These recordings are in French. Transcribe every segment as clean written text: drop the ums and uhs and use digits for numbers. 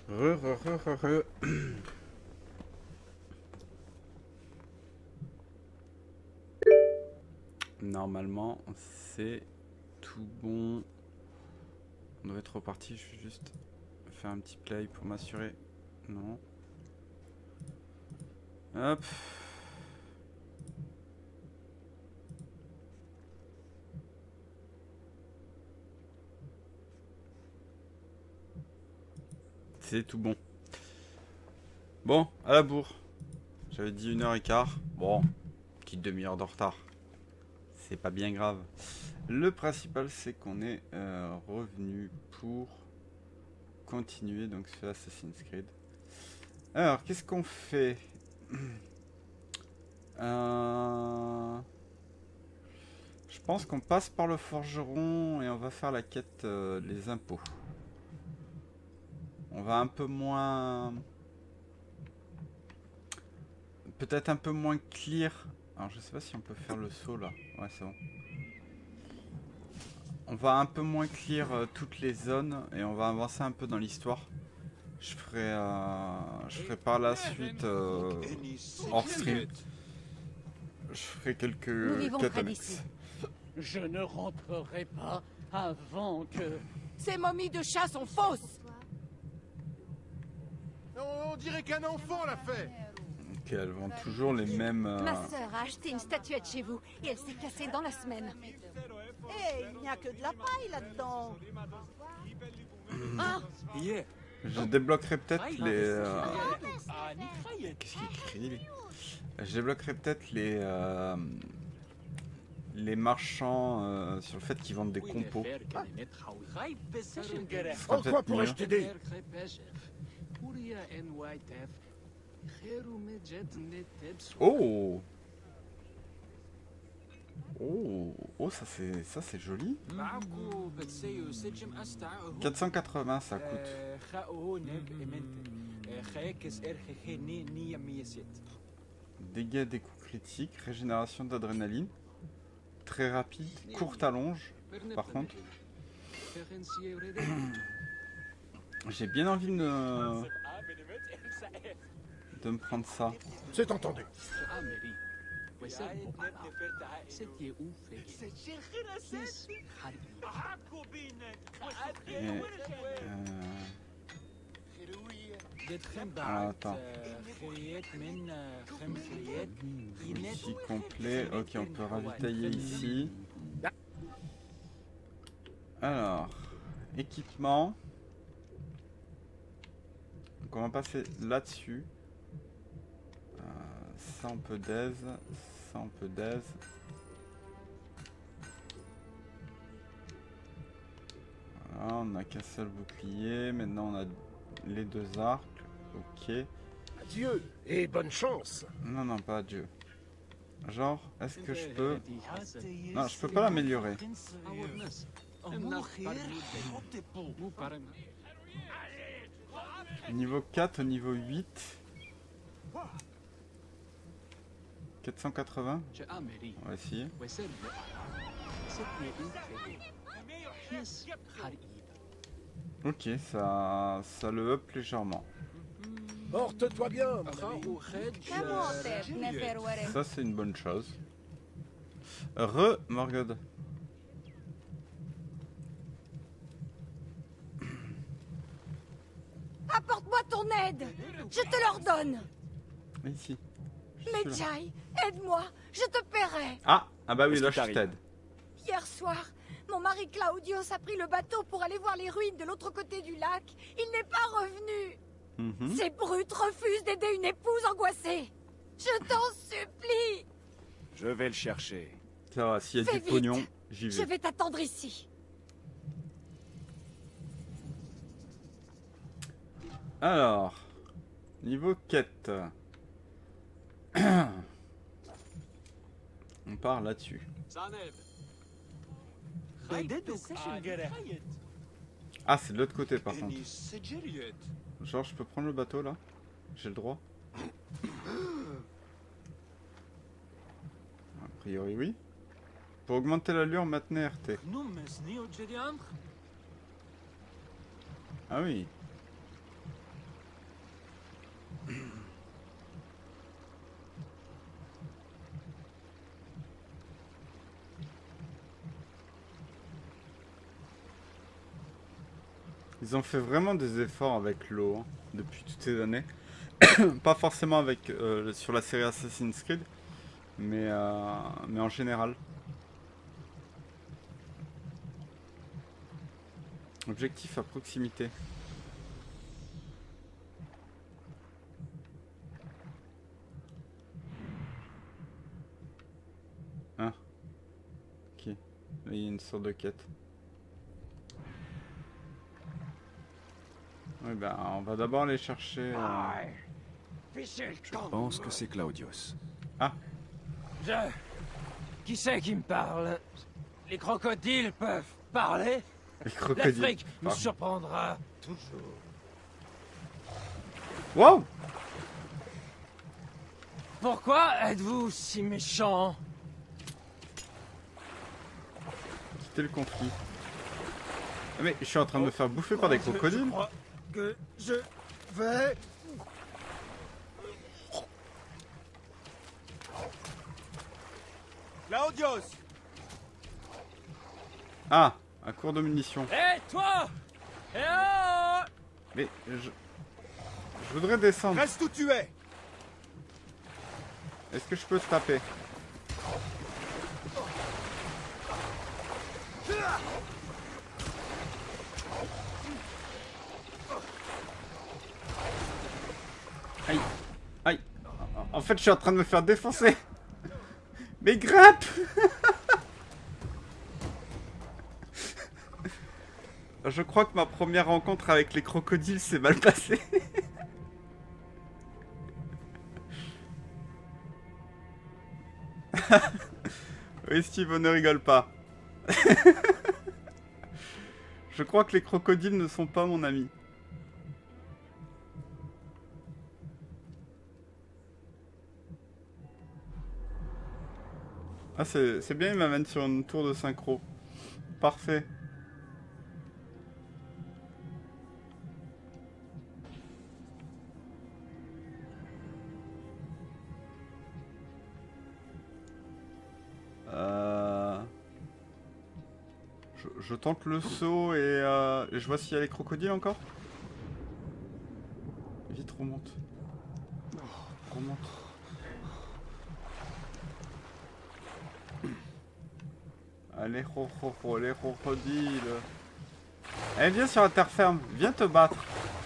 Re. Normalement, c'est tout bon. On doit être reparti. Je vais juste faire un petit play pour m'assurer. Non. Hop. C'est tout bon. Bon, à la bourre. J'avais dit 1h15. Bon, petite demi-heure de retard. C'est pas bien grave. Le principal, c'est qu'on est revenu pour continuer donc sur Assassin's Creed. Alors, qu'est-ce qu'on fait? Je pense qu'on passe par le forgeron et on va faire la quête des impôts. On va un peu moins... Peut-être un peu moins clear. Alors je sais pas si on peut faire le saut là. Ouais, c'est bon. On va un peu moins clear toutes les zones et on va avancer un peu dans l'histoire. Je ferai par la suite hors stream. Je ferai quelques quêtes annexes. Je ne rentrerai pas avant que... Ces momies de chat sont fausses. On dirait qu'un enfant l'a fait. Ok, elles vendent toujours les mêmes... Ma sœur a acheté une statuette chez vous et elle s'est cassée dans la semaine. Hé, il n'y a que de la paille là-dedans. Ah, Je débloquerai peut-être les... Qu'est-ce qu'il écrit lui? Je débloquerai peut-être les marchands sur le fait qu'ils vendent des compos. En quoi pourrais-je t'aider? Oh! Oh, ça c'est joli. 480 ça coûte. Dégâts des coups critiques, régénération d'adrénaline. Très rapide, courte allonge par contre. J'ai bien envie de me prendre ça. C'est entendu. Attends. Ici complet. Ok, on peut ravitailler ici. Alors, équipement. Donc on va passer là-dessus. Ça on peut d'aise. Ça on peut d'aise. Voilà, on a qu'un seul bouclier. Maintenant on a les deux arcs. Ok. Adieu et bonne chance. Non, non, pas adieu. Genre, est-ce que je peux... Non, je peux pas l'améliorer. Niveau 4 au niveau 8. 480. On va essayer. Ok, ça le up légèrement. Porte-toi bien. Ça, c'est une bonne chose. Morgod. apporte-moi ton aide. Je te l'ordonne. Ici. Medjay, aide-moi. Je te paierai. Ah bah oui, là je t'aide. Hier soir, mon mari Claudius a pris le bateau pour aller voir les ruines de l'autre côté du lac. Il n'est pas revenu. Ces brutes refusent d'aider une épouse angoissée. Je t'en supplie. Je vais le chercher. Ça va, s'il y a Fais du pognon, vite. j'y Je vais. vais t'attendre ici. Alors, niveau quête. On part là-dessus. Ah, c'est de l'autre côté par contre. Genre, je peux prendre le bateau là? J'ai le droit? A priori, oui. Pour augmenter l'allure, maintenez RT. Ah oui. Ils ont fait vraiment des efforts avec l'eau hein, depuis toutes ces années. Pas forcément avec sur la série Assassin's Creed, mais en général. Objectif à proximité. Ah. Ok. Là, il y a une sorte de quête. Oui, ben, on va d'abord aller chercher... Je pense que c'est Claudius. Ah. Qui c'est qui me parle? Les crocodiles peuvent parler? Les crocodiles. L'Afrique nous surprendra toujours. Wow! Pourquoi êtes-vous si méchant? Quitter le conflit. Ah, mais je suis en train de me faire bouffer par des crocodiles. Je crois que je vais... Claudius! Ah! Un cours de munitions. Hé, toi! Eh oh! Mais je voudrais descendre. Reste où tu es! Est-ce que je peux te taper? Aïe. Aïe. En fait, je suis en train de me faire défoncer. Mais grimpe! Je crois que ma première rencontre avec les crocodiles s'est mal passée. Oui, Steve, ne rigole pas. Je crois que les crocodiles ne sont pas mon ami. Ah, c'est bien, il m'amène sur une tour de synchro. Parfait. Je tente le saut et je vois s'il y a les crocodiles encore. Vite, remonte. Remonte. Allez, les crocodiles. Allez, viens sur la terre ferme. Viens te battre.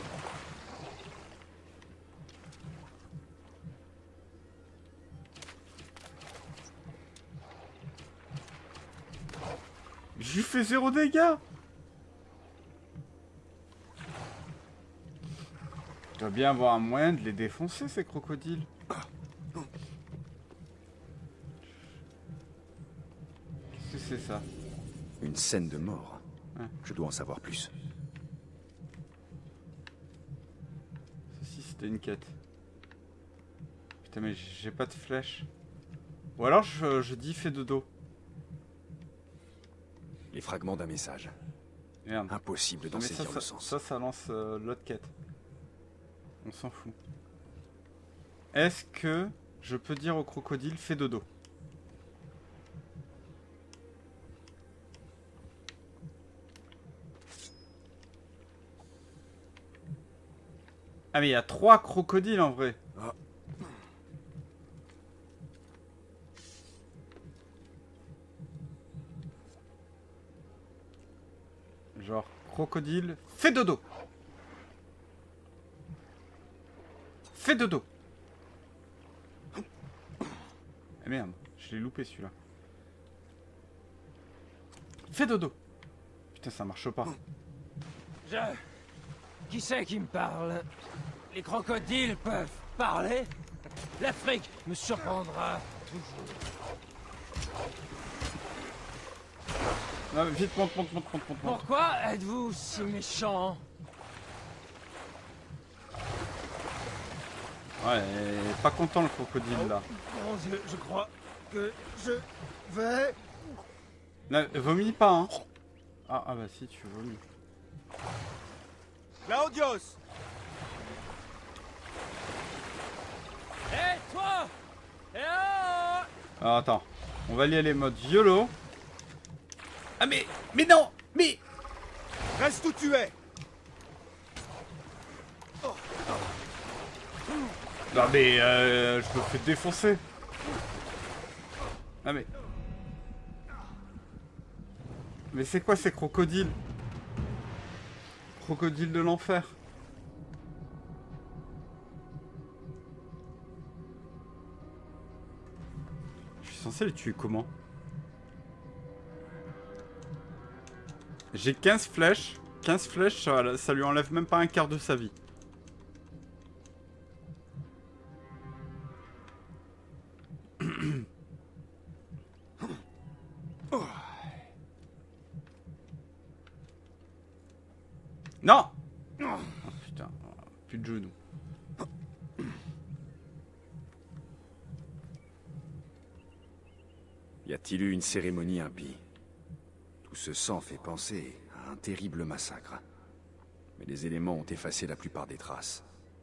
J'ai fait 0 dégâts. Je dois bien avoir un moyen de les défoncer, ces crocodiles. Qu'est-ce que c'est ça? Une scène de mort. Hein. Je dois en savoir plus. Ceci, c'était une quête. Putain, mais j'ai pas de flèche. Ou alors, je dis fais dodo. Les fragments d'un message. Merde. Impossible d'en Mais saisir le sens. ça lance l'autre quête. On s'en fout. Est-ce que je peux dire au crocodile fais dodo? Ah mais il y a 3 crocodiles en vrai. Ah. Genre, crocodile, fais dodo. Fais dodo. Ah merde, je l'ai loupé celui-là. Fais dodo. Putain, ça marche pas. Qui c'est qui me parle? Les crocodiles peuvent parler? L'Afrique me surprendra toujours. Non, mais vite, monte. Pourquoi êtes-vous si méchant? Ouais, pas content le crocodile là. Mon Dieu, je crois que je vais... Non, vomis pas, hein. Ah bah si, tu vomis. Claudius! Hé, toi! Eh oh! Alors attends, on va y aller mode YOLO. Ah mais non! Mais... Reste où tu es! Non mais je me fais défoncer. Ah mais... Mais c'est quoi ces crocodiles? Crocodiles de l'enfer. Je suis censé les tuer comment? J'ai 15 flèches. 15 flèches, ça lui enlève même pas un quart de sa vie. Non! Oh putain, plus de genoux. Y a-t-il eu une cérémonie impie? Tout ce sang fait penser à un terrible massacre. Mais les éléments ont effacé la plupart des traces.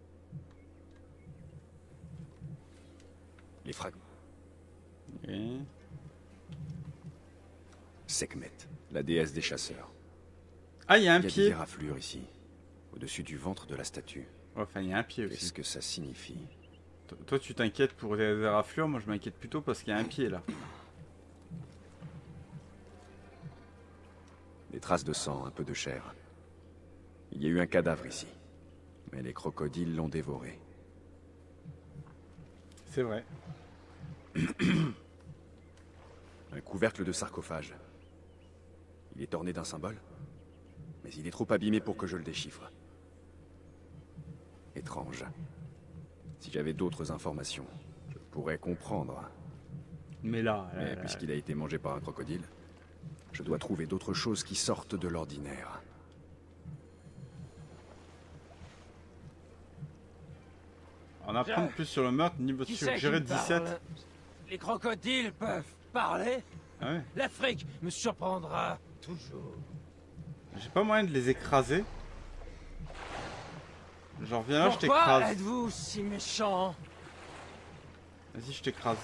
Les fragments. Okay. Sekhmet, la déesse des chasseurs. Ah, il y a un Il y a pied. des raflures ici, au-dessus du ventre de la statue. Enfin, il y a un pied aussi. Qu'est-ce que ça signifie? Toi, tu t'inquiètes pour les raflures, moi je m'inquiète plutôt parce qu'il y a un pied là. Des traces de sang, un peu de chair. Il y a eu un cadavre ici, mais les crocodiles l'ont dévoré. C'est vrai. Un couvercle de sarcophage. Il est orné d'un symbole, mais il est trop abîmé pour que je le déchiffre. Étrange. Si j'avais d'autres informations, je pourrais comprendre. Mais là, Mais puisqu'il a été mangé par un crocodile, je dois trouver d'autres choses qui sortent de l'ordinaire. en apprendre plus sur le meurtre, niveau Qui c'est suggéré qui me 17. parle? Les crocodiles peuvent parler? Ah ouais. L'Afrique me surprendra toujours. J'ai pas moyen de les écraser. Genre viens là, je Pourquoi t'écrase. êtes-vous si méchant? Vas-y, je t'écrase.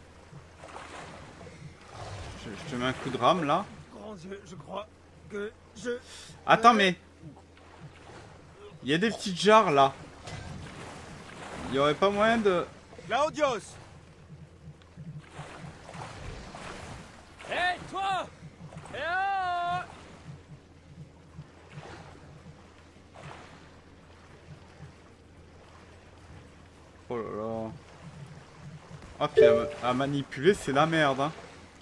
Je te mets un coup de rame là. Grand Dieu, je crois que je... Attends, mais... Il y a des petites jarres là. Il y aurait pas moyen de... Claudios! Hé, toi! Eh oh! Oh là là. Ah puis à manipuler c'est la merde hein.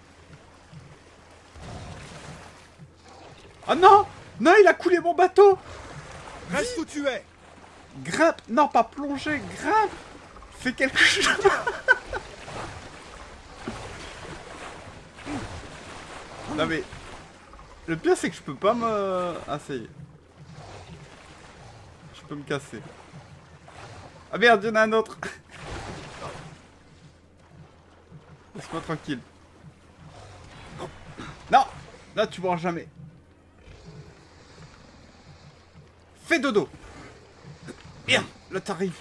Ah non! Non, il a coulé mon bateau! Reste où tu es! Grimpe! Non, pas plonger, grimpe! Fais quelque chose! Non mais... Le pire c'est que je peux pas me... Ah ça y est. Je peux me casser. Ah merde, il y en a un autre! Laisse-moi tranquille. Non! Là tu mourras jamais. Fais dodo! Merde! Là t'arrives.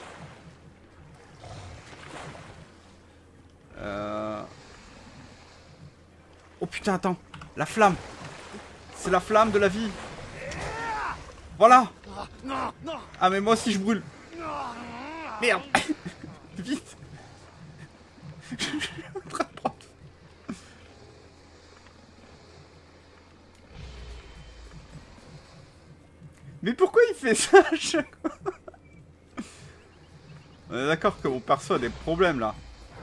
Oh putain, attends. La flamme. C'est la flamme de la vie. Voilà. Ah mais moi aussi je brûle. Merde. Vite. Je suis en train de prendre. Mais pourquoi il fait ça à chaque fois? On est d'accord que mon perso a des problèmes là.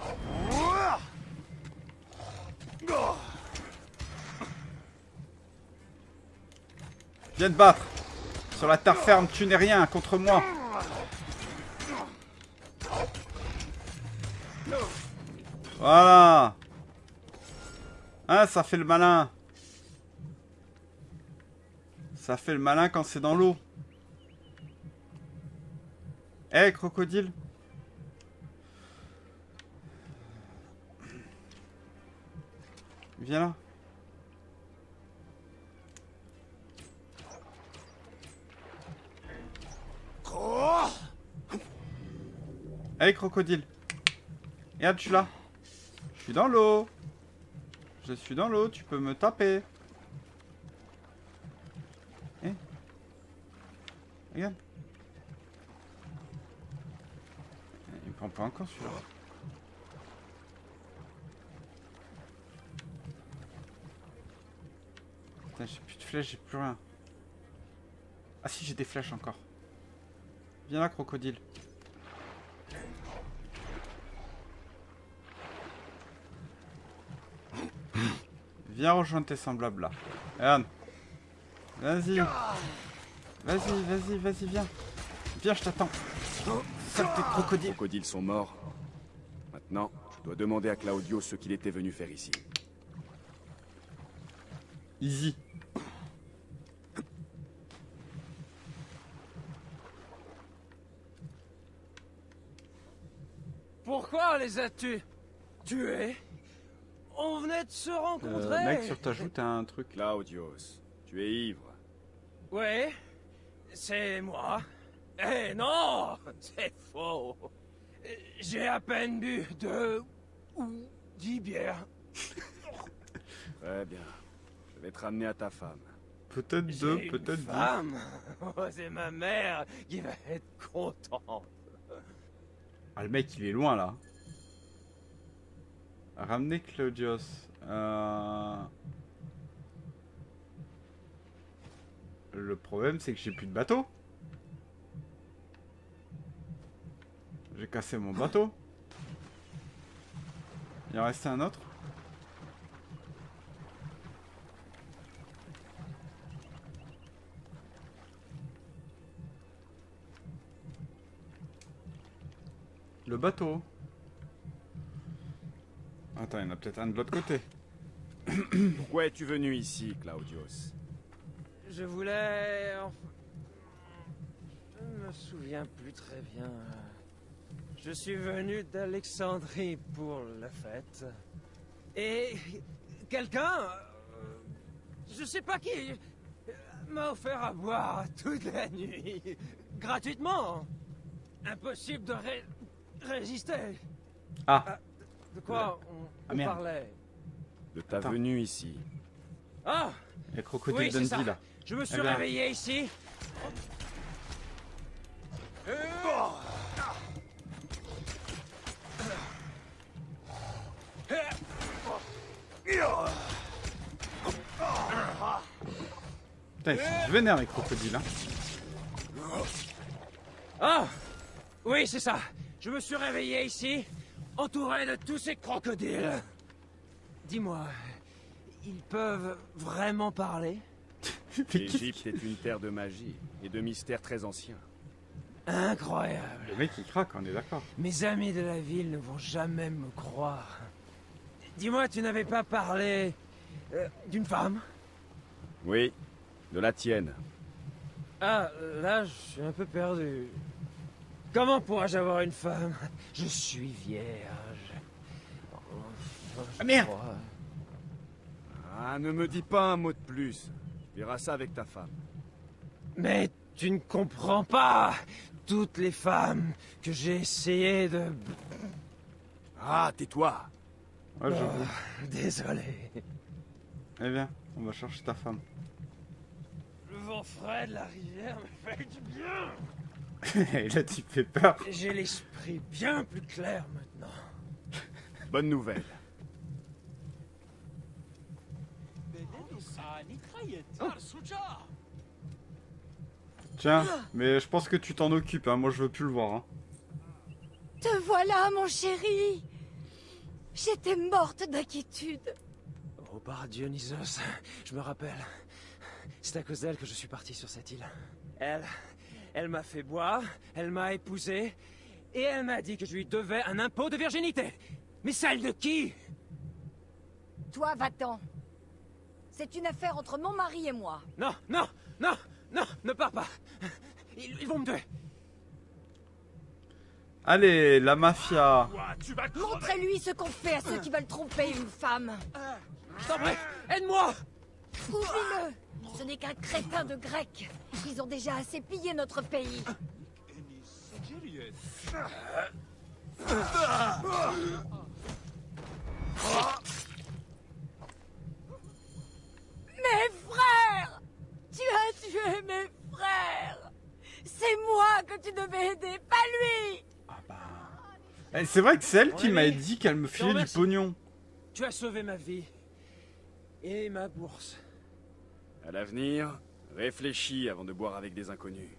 Viens te battre. Sur la terre ferme, tu n'es rien contre moi. Voilà. Hein, ça fait le malin. Ça fait le malin quand c'est dans l'eau. Eh, crocodile. Viens là. Allez, crocodile. Regarde, je suis là. Je suis dans l'eau. Je suis dans l'eau, tu peux me taper. Eh. Regarde. Il me comprends pas encore celui-là. Putain, j'ai plus de flèches, j'ai plus rien. Ah si, j'ai des flèches encore. Viens là, crocodile. Viens rejoindre tes semblables là. Regarde. Vas-y. Vas-y, viens. Viens, je t'attends. Saleté de crocodile. Les crocodiles sont morts. Maintenant, je dois demander à Claudio ce qu'il était venu faire ici. Easy. Pourquoi les as-tu tués? On venait de se rencontrer. Mec, sur ta joue, t'as un truc. Claudios, tu es ivre. Ouais, c'est moi. Eh non, c'est faux. J'ai à peine bu 2 ou 10 bières. Très bien. Je vais te ramener à ta femme. Peut-être 2, J'ai une peut-être 10. femme. Oh, c'est ma mère qui va être contente. Ah, le mec, il est loin là. Ramener Claudios. Le problème, c'est que j'ai plus de bateau. J'ai cassé mon bateau. Il en restait un autre. Le bateau. Attends, il y en a peut-être un de l'autre côté. Pourquoi es-tu venu ici, Claudios? Je voulais... Je ne me souviens plus très bien. Je suis venu d'Alexandrie pour la fête. Et quelqu'un, je sais pas qui, m'a offert à boire toute la nuit. Gratuitement. Impossible de résister. Ah, De quoi on merde. parlait? De ta Attends. venue ici. Ah, les crocodiles oui, c'est ça. Dundee là. Je me suis Eh bien. réveillé ici. Putain, ils sont vénères les crocodiles. Hein. Ah, oui, c'est ça. Je me suis réveillé ici, entouré de tous ces crocodiles. Dis-moi, ils peuvent vraiment parler? L'Égypte est une terre de magie et de mystères très anciens. Incroyable. Le mec il craque, on est d'accord. Mes amis de la ville ne vont jamais me croire. Dis-moi, tu n'avais pas parlé d'une femme? Oui, de la tienne. Ah, là, je suis un peu perdu. Comment pourrais-je avoir une femme? Je suis vierge. Ah, merde! Ah, ne me dis pas un mot de plus. Tu verras ça avec ta femme. Mais tu ne comprends pas. Toutes les femmes que j'ai essayé de... Ah, tais-toi. Ouais, j'avoue. Désolé. Eh bien, on va chercher ta femme. Le vent frais de la rivière me fait du bien. Et là, tu fais peur. J'ai l'esprit bien plus clair maintenant. Bonne nouvelle. Tiens, mais je pense que tu t'en occupes, hein. Moi je veux plus le voir. Hein. Te voilà, mon chéri. J'étais morte d'inquiétude. Oh, par Dionysos, je me rappelle. C'est à cause d'elle que je suis parti sur cette île. Elle m'a fait boire, elle m'a épousé, et elle m'a dit que je lui devais un impôt de virginité. Mais celle de qui? Toi, va-t'en. C'est une affaire entre mon mari et moi. Non, non, non, non, ne pars pas. Ils vont me tuer. Allez, la mafia. Montrez-lui ce qu'on fait à ceux qui veulent tromper une femme. Je t'en prie, aide-moi. Oublie-le. Ce n'est qu'un crétin de grec. Ils ont déjà assez pillé notre pays. Mes frères! Tu as tué mes frères! C'est moi que tu devais aider, pas lui! Ah bah. C'est vrai que c'est elle qui Ouais, m'a mais- dit qu'elle me filait du remercie. pognon. Tu as sauvé ma vie. Et ma bourse. À l'avenir, réfléchis avant de boire avec des inconnus.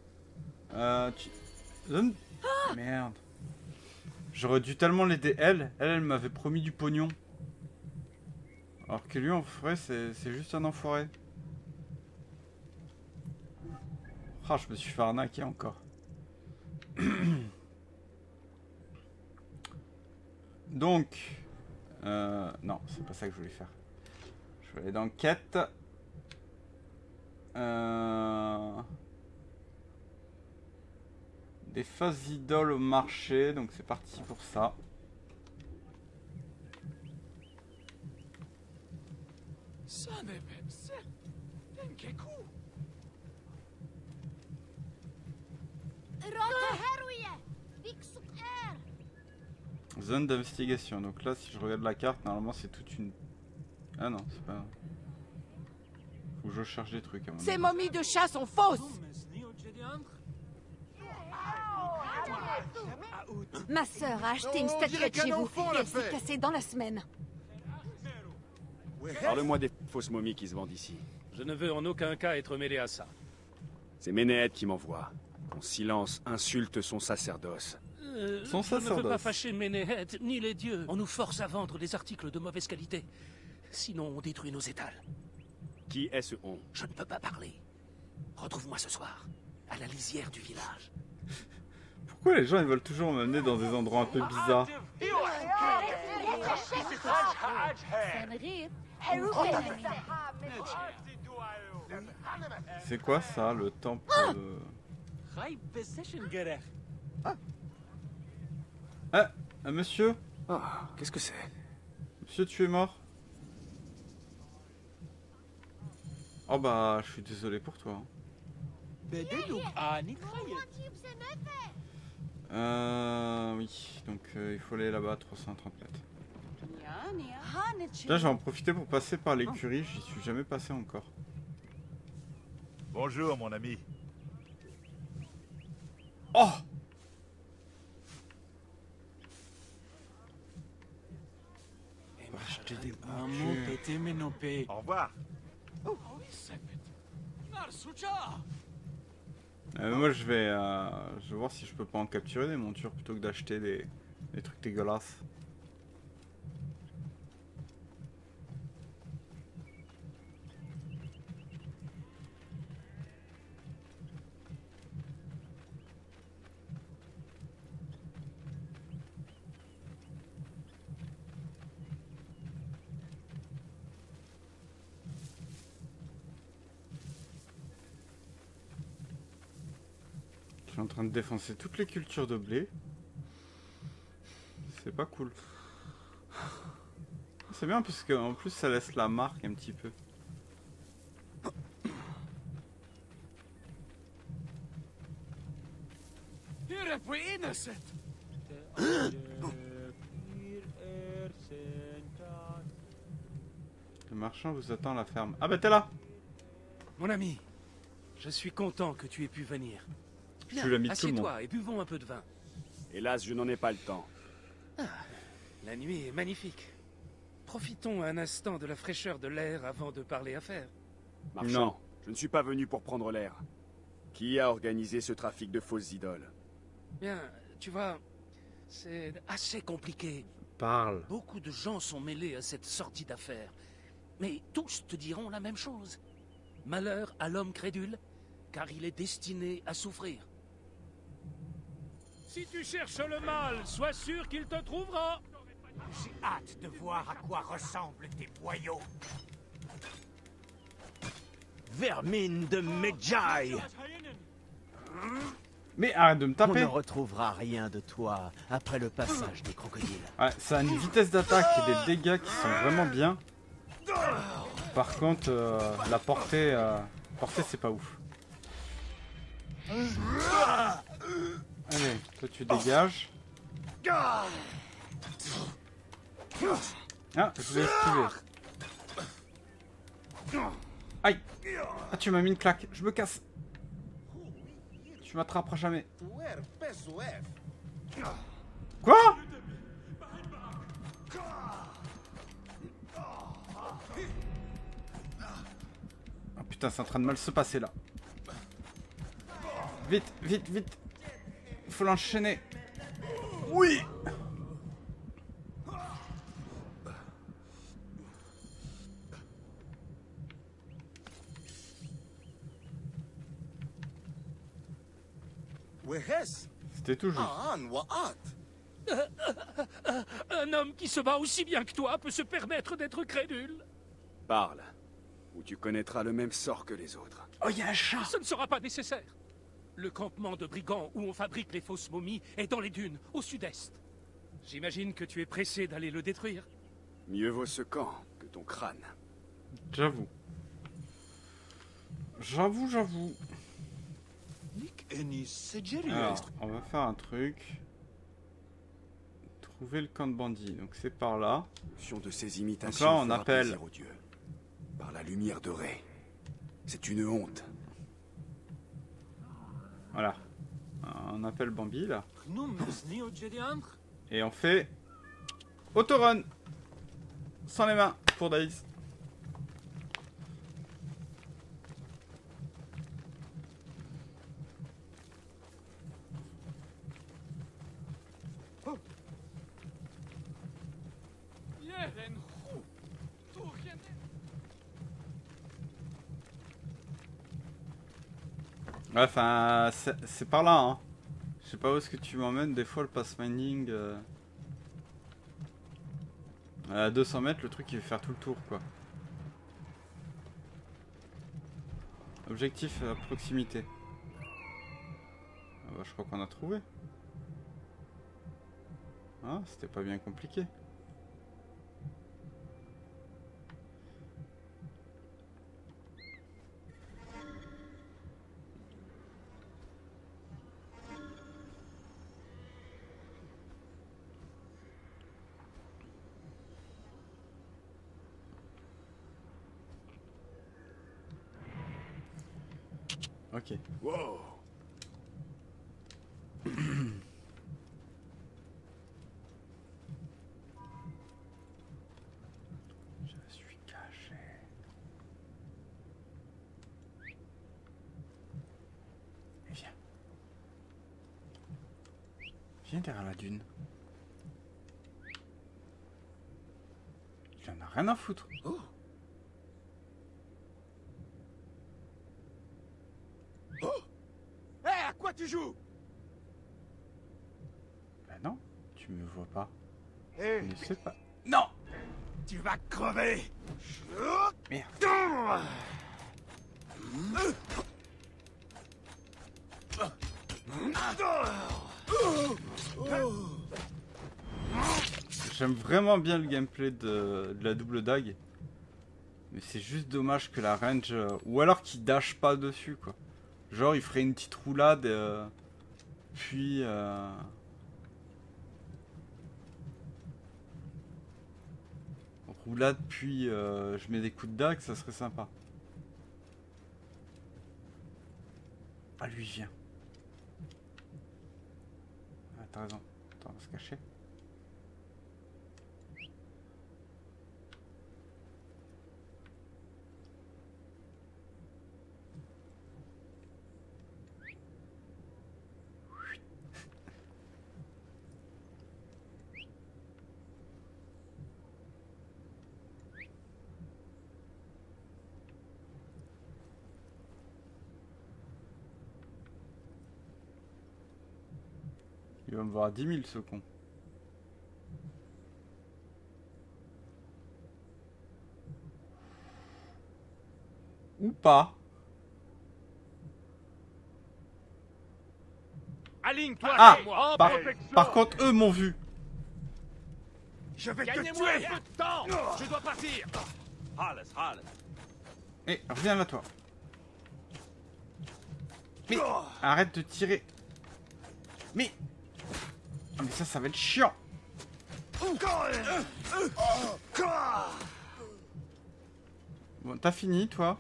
Donne... Merde. J'aurais dû tellement l'aider elle m'avait promis du pognon. Alors que lui en vrai c'est juste un enfoiré. Ah, je me suis fait arnaquer encore. Donc non, c'est pas ça que je voulais faire. Je vais aller dans quête. Des fausses idoles au marché, donc c'est parti pour ça. Zone d'investigation, donc là si je regarde la carte, normalement c'est toute une... Ah non, c'est pas... Faut que je cherche des trucs à mon Ces avis. momies de chat sont fausses. Ma sœur a acheté une statuette chez vous et elle s'est cassée dans la semaine. Parle-moi des fausses momies qui se vendent ici. Je ne veux en aucun cas être mêlé à ça. C'est Ménéhette qui m'envoie. Ton silence insulte son sacerdoce. Son Je ne veux sacerdoce. pas fâcher Ménéhette, ni les dieux. On nous force à vendre des articles de mauvaise qualité. Sinon, on détruit nos étals. Qui est ce on? Je ne peux pas parler. Retrouve-moi ce soir, à la lisière du village. Pourquoi les gens ils veulent toujours m'amener dans des endroits un peu bizarres? C'est quoi ça, le temple de... Monsieur? Ah, qu'est-ce que c'est? Monsieur, tu es mort? Oh bah, je suis désolé pour toi. Oui, donc il faut aller là-bas, 330 mètres. Là, je vais en profiter pour passer par l'écurie, j'y suis jamais passé encore. Bonjour, mon ami. Oh! Au revoir. Moi, je vais voir si je peux pas en capturer des montures plutôt que d'acheter des trucs dégueulasses. Je suis en train de défoncer toutes les cultures de blé. C'est pas cool. C'est bien parce qu'en plus ça laisse la marque un petit peu. Le marchand vous attend à la ferme. Ah bah t'es là! Mon ami, je suis content que tu aies pu venir. Je suis l'ami de tout le monde. Assieds-toi et buvons un peu de vin. Hélas, je n'en ai pas le temps. La nuit est magnifique. Profitons un instant de la fraîcheur de l'air avant de parler affaires. Marchand, Non. je ne suis pas venu pour prendre l'air. Qui a organisé ce trafic de fausses idoles? Bien, tu vois, c'est assez compliqué. Parle. Beaucoup de gens sont mêlés à cette sortie d'affaires. Mais tous te diront la même chose. Malheur à l'homme crédule, car il est destiné à souffrir. Si tu cherches le mal, sois sûr qu'il te trouvera. J'ai hâte de voir à quoi ressemblent tes boyaux. Vermine de Medjay! Mais arrête de me On ne taper! retrouvera rien de toi après le passage des crocodiles. Ouais, ça a une vitesse d'attaque et des dégâts qui sont vraiment bien. Par contre, la portée, c'est pas ouf. Allez, toi tu dégages. Ah, je vais esquiver. Aïe! Ah, tu m'as mis une claque, je me casse. Tu m'attraperas jamais. Quoi? Oh putain, c'est en train de mal se passer là. Vite, vite, vite. Faut l'enchaîner. Oui. C'était tout juste. Un homme qui se bat aussi bien que toi peut se permettre d'être crédule. Parle, ou tu connaîtras le même sort que les autres. Oh, il y a un chat. Ce ne sera pas nécessaire. Le campement de brigands où on fabrique les fausses momies est dans les dunes, au sud-est. J'imagine que tu es pressé d'aller le détruire. Mieux vaut ce camp que ton crâne. J'avoue. J'avoue. Alors, on va faire un truc. Trouver le camp de bandits. Donc c'est par là. De ces imitations. Donc là, on appelle. Par la lumière de Ré. C'est une honte. Voilà. On appelle Bambi là. Et on fait autorun. Sans les mains pour Daïs. Ouais, enfin, c'est par là, hein. Je sais pas où est-ce que tu m'emmènes, des fois le pathfinding... À 200 mètres, le truc il veut faire tout le tour, quoi. Objectif à proximité. Ah bah, je crois qu'on a trouvé. Ah, c'était pas bien compliqué. Ok. Wow. Je suis caché. Et viens. Viens derrière la dune. Il en a rien à foutre. Oh. À quoi tu joues? Bah non, tu me vois pas. Hey. Je ne sais pas. Non! Tu vas crever. Merde. J'aime vraiment bien le gameplay de la double dague. Mais c'est juste dommage que la range... ou alors qu'il dash pas dessus, quoi. Genre, il ferait une petite roulade, puis... roulade, puis je mets des coups de dague, ça serait sympa. Ah, lui, il vient. Ah, t'as raison. Attends, on va se cacher. Il va me voir à 10 000 ce con. Ou pas. Aligne-toi, Ah, moi. par contre, eux m'ont vu. Je vais te tuer. Un peu de temps. Je dois partir. Eh, reviens là, toi. Mais, arrête de tirer. Mais... Ah, mais ça va être chiant. Bon, t'as fini, toi.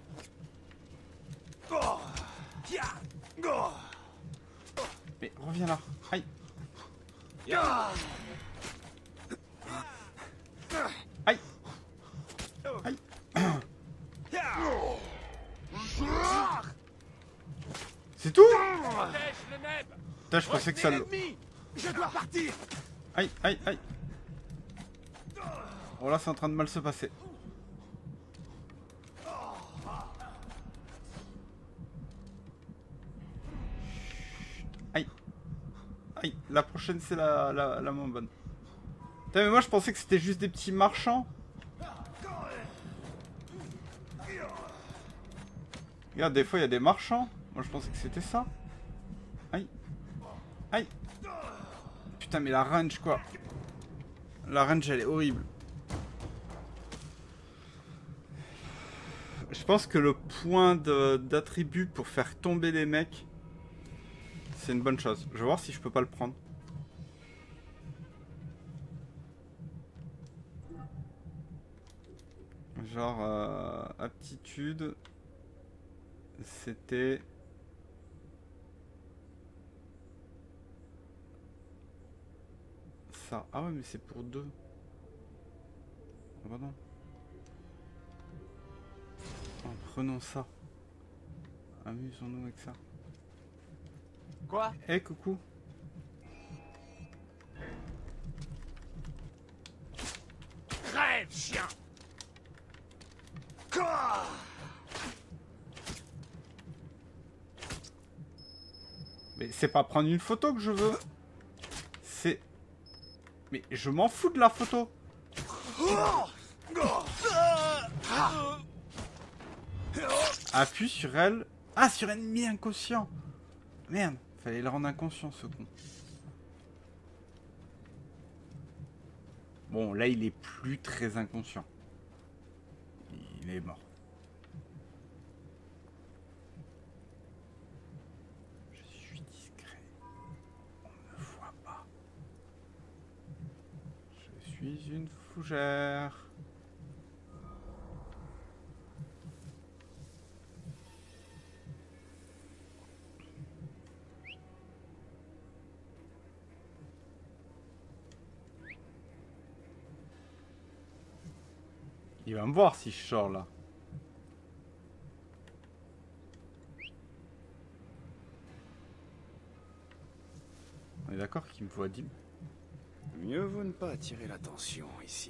Mais reviens là. Aïe. Aïe. Aïe. C'est tout? Putain, je pensais que ça le... Je dois partir. Aïe, aïe, aïe. Oh là, c'est en train de mal se passer. Aïe. Aïe, la prochaine c'est la moins bonne. Putain, mais moi je pensais que c'était juste des petits marchands. Regarde, des fois il y a des marchands. Moi je pensais que c'était ça. Aïe. Aïe. Putain, mais la range quoi. La range elle est horrible. Je pense que le point d'attribut pour faire tomber les mecs, c'est une bonne chose. Je vais voir si je peux pas le prendre. Genre, aptitude, c'était... ça. Ah ouais, mais c'est pour 2. Ah bah non. Oh, prenons ça. Amusons-nous avec ça. Quoi? Eh, coucou. Crève, chien! Mais c'est pas prendre une photo que je veux. C'est... Mais je m'en fous de la photo. Appuie sur elle. Ah, sur ennemi inconscient. Merde, fallait le rendre inconscient ce con. Bon, là il est plus très inconscient. Il est mort. Je suis discret. On ne me voit pas. Je suis une fougère. Il va me voir si je sors là. On est d'accord qu'il me voit dim. Mieux vaut ne pas attirer l'attention ici.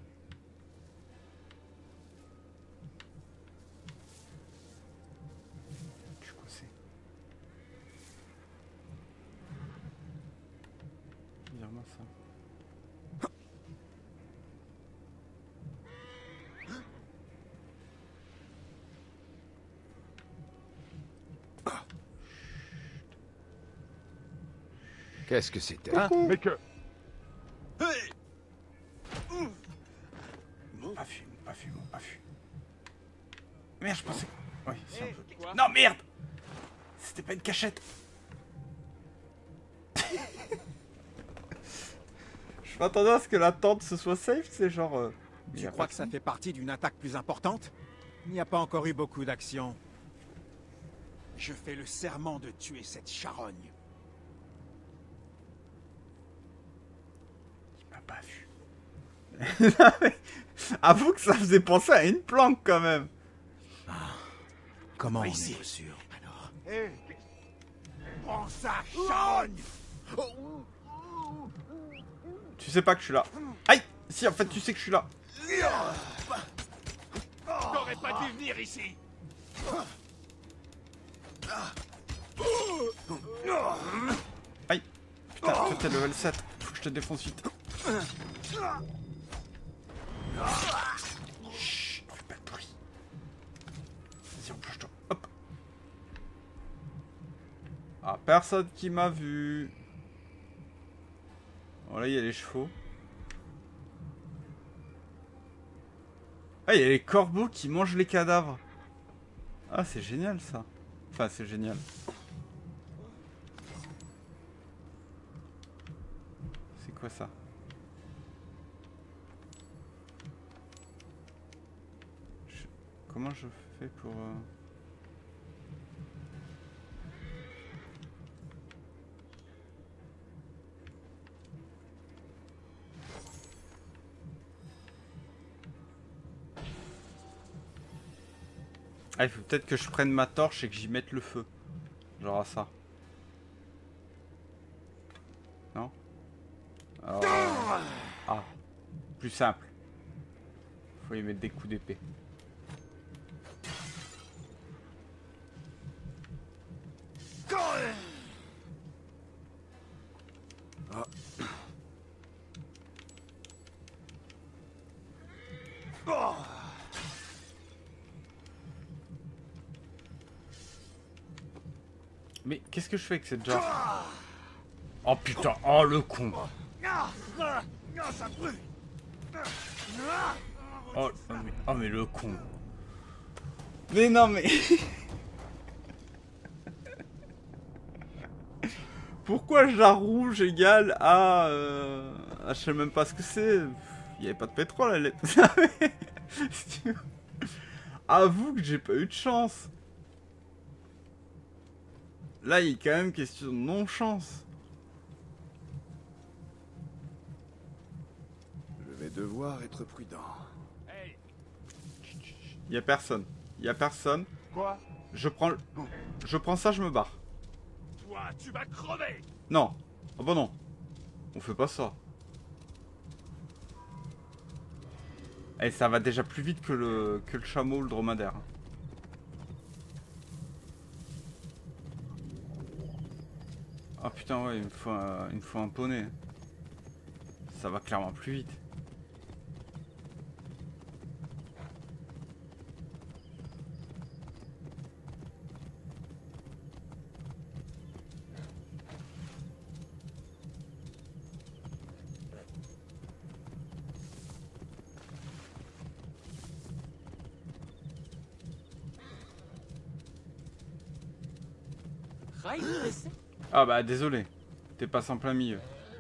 Je suis coincé. Dire-moi ça. Qu'est-ce que c'était? Mais que... Pas vu, pas vu, pas vu. Merde, je pensais que... Oui, c'est un peu... Non, merde! C'était pas une cachette. Je m'attendais à ce que la tente se soit safe, c'est genre... Tu crois que ça fait partie d'une attaque plus importante? Il n'y a pas encore eu beaucoup d'action. Je fais le serment de tuer cette charogne. Il m'a pas vu. Avoue que ça faisait penser à une planque quand même. Comment on ici. est sûr alors? Hé! Prends ça, charogne! Tu sais pas que je suis là. Aïe! Si, en fait, tu sais que je suis là. T'aurais pas dû venir ici! Aïe! Putain, toi t'es level 7. Faut que je te défonce vite. Chut, fais pas de bruit. Vas-y, enclenche-toi. Hop. Ah, personne qui m'a vu. Bon, là, il y a les chevaux. Ah, il y a les corbeaux qui mangent les cadavres. Ah, c'est génial, ça. Enfin, c'est génial. C'est quoi ça? Comment je fais pour... Ah, il faut peut-être que je prenne ma torche et que j'y mette le feu. Genre à ça. Non? Alors, ah. Plus simple. Faut y mettre des coups d'épée. Ah. Mais qu'est-ce que je fais avec cette jarre? Oh putain, oh le con. Oh mais le con. Mais non mais... Pourquoi jarre rouge égale à... je sais même pas ce que c'est. Il n'y avait pas de pétrole, elle est... Avoue que j'ai pas eu de chance. Là, il est quand même question de non-chance. Je vais devoir être prudent. Il y a personne. Il y a personne. Quoi? Je prends ça, je me barre. Toi, tu vas crever! Non. Ah bah non. On fait pas ça. Et ça va déjà plus vite que le chameau ou le dromadaire. Ah putain ouais, il me faut un poney. Ça va clairement plus vite. Ah bah désolé, t'es passé en plein milieu.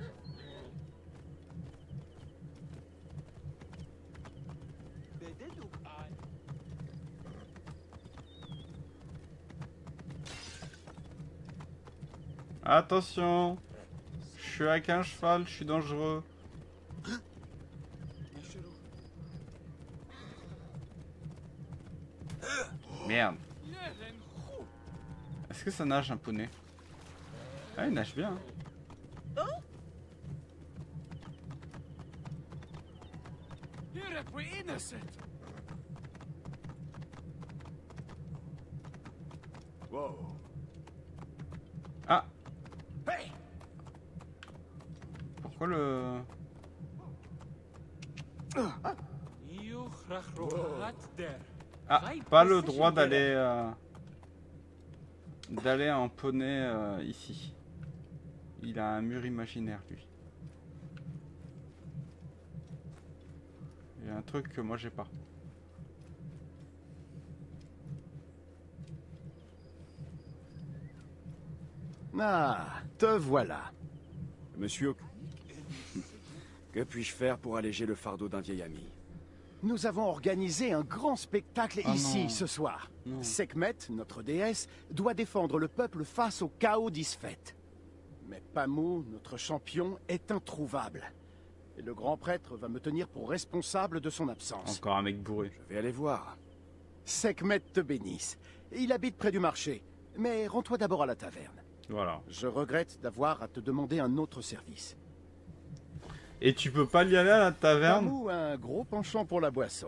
Attention, je suis avec un cheval, je suis dangereux. Merde. Est-ce que ça nage un poney? Ah, il nage bien. Hein. Wow. Ah. Pourquoi le... Ah, pas le droit d'aller en poney ici. Il a un mur imaginaire, lui. Il y a un truc que moi j'ai pas. Ah, te voilà. Monsieur, que puis-je faire pour alléger le fardeau d'un vieil ami? Nous avons organisé un grand spectacle ici non. ce soir. Non. Sekhmet, notre déesse, doit défendre le peuple face au chaos d'Isfet. Mais Pamou, notre champion, est introuvable. Et le grand prêtre va me tenir pour responsable de son absence. Encore un mec bourré. Je vais aller voir. Sekhmet te bénisse. Il habite près du marché. Mais rends-toi d'abord à la taverne. Voilà. Je regrette d'avoir à te demander un autre service. Et tu peux pas y aller à la taverne? Pamou a un gros penchant pour la boisson.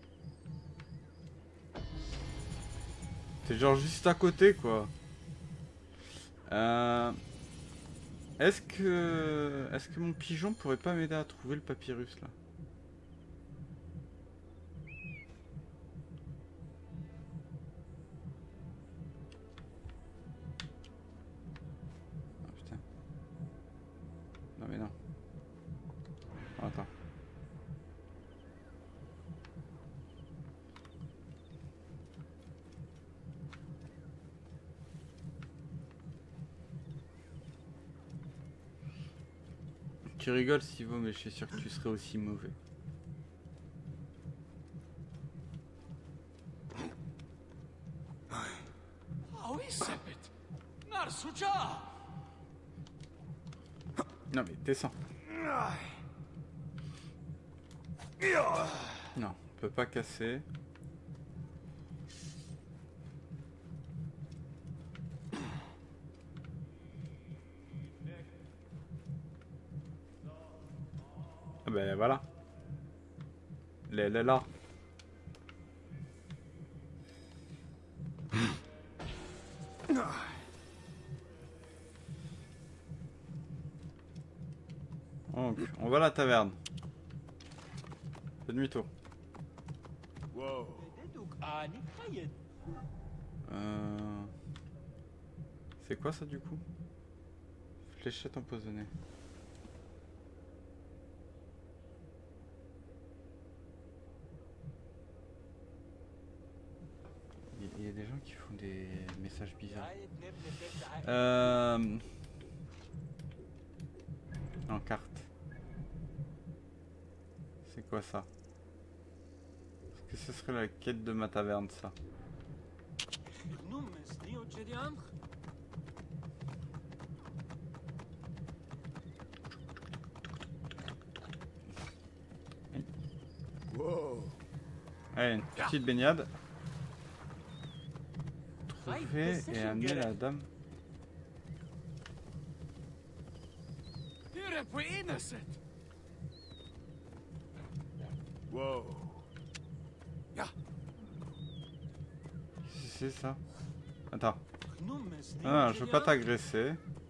T'es genre juste à côté, quoi. Est-ce que mon pigeon pourrait pas m'aider à trouver le papyrus, là? Ah, putain. Non, mais non. Attends. Tu rigoles, Sivo, mais je suis sûr que tu serais aussi mauvais. Non mais descends. Non, on peut pas casser. ben voilà. Elle est là. Donc, on va à la taverne. C'est demi-tour. C'est quoi ça du coup? Fléchette empoisonnée. Il y a des gens qui font des messages bizarres. En carte. C'est quoi ça? Est-ce que ce serait la quête de ma taverne ça? Wow. Allez, une petite baignade. Trouver et amener la dame. Wow. C'est ça. Attends. Ah, je veux pas t'agresser.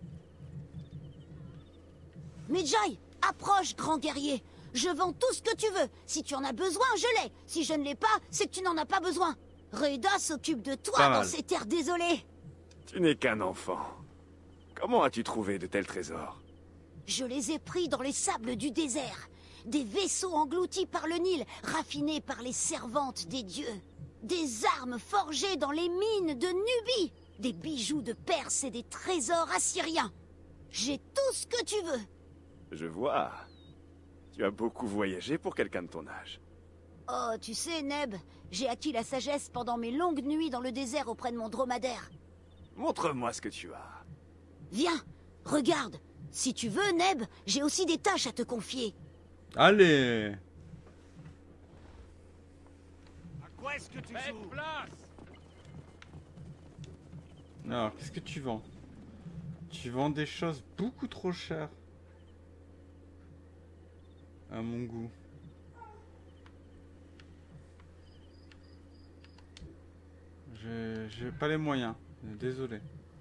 Medjay, approche, grand guerrier. Je vends tout ce que tu veux. Si tu en as besoin, je l'ai. Si je ne l'ai pas, c'est que tu n'en as pas besoin. Reda s'occupe de toi dans ces terres désolées. Tu n'es qu'un enfant. Comment as-tu trouvé de tels trésors? Je les ai pris dans les sables du désert. Des vaisseaux engloutis par le Nil, raffinés par les servantes des dieux. Des armes forgées dans les mines de Nubie. Des bijoux de Perse et des trésors assyriens. J'ai tout ce que tu veux. Je vois. Tu as beaucoup voyagé pour quelqu'un de ton âge. Oh, tu sais, Neb, j'ai acquis la sagesse pendant mes longues nuits dans le désert auprès de mon dromadaire. Montre-moi ce que tu as. Viens, regarde. Si tu veux, Neb, j'ai aussi des tâches à te confier. Allez. À quoi est-ce que tu joues? Alors, qu'est-ce que tu vends? Tu vends des choses beaucoup trop chères. À mon goût. J'ai pas les moyens. Désolé.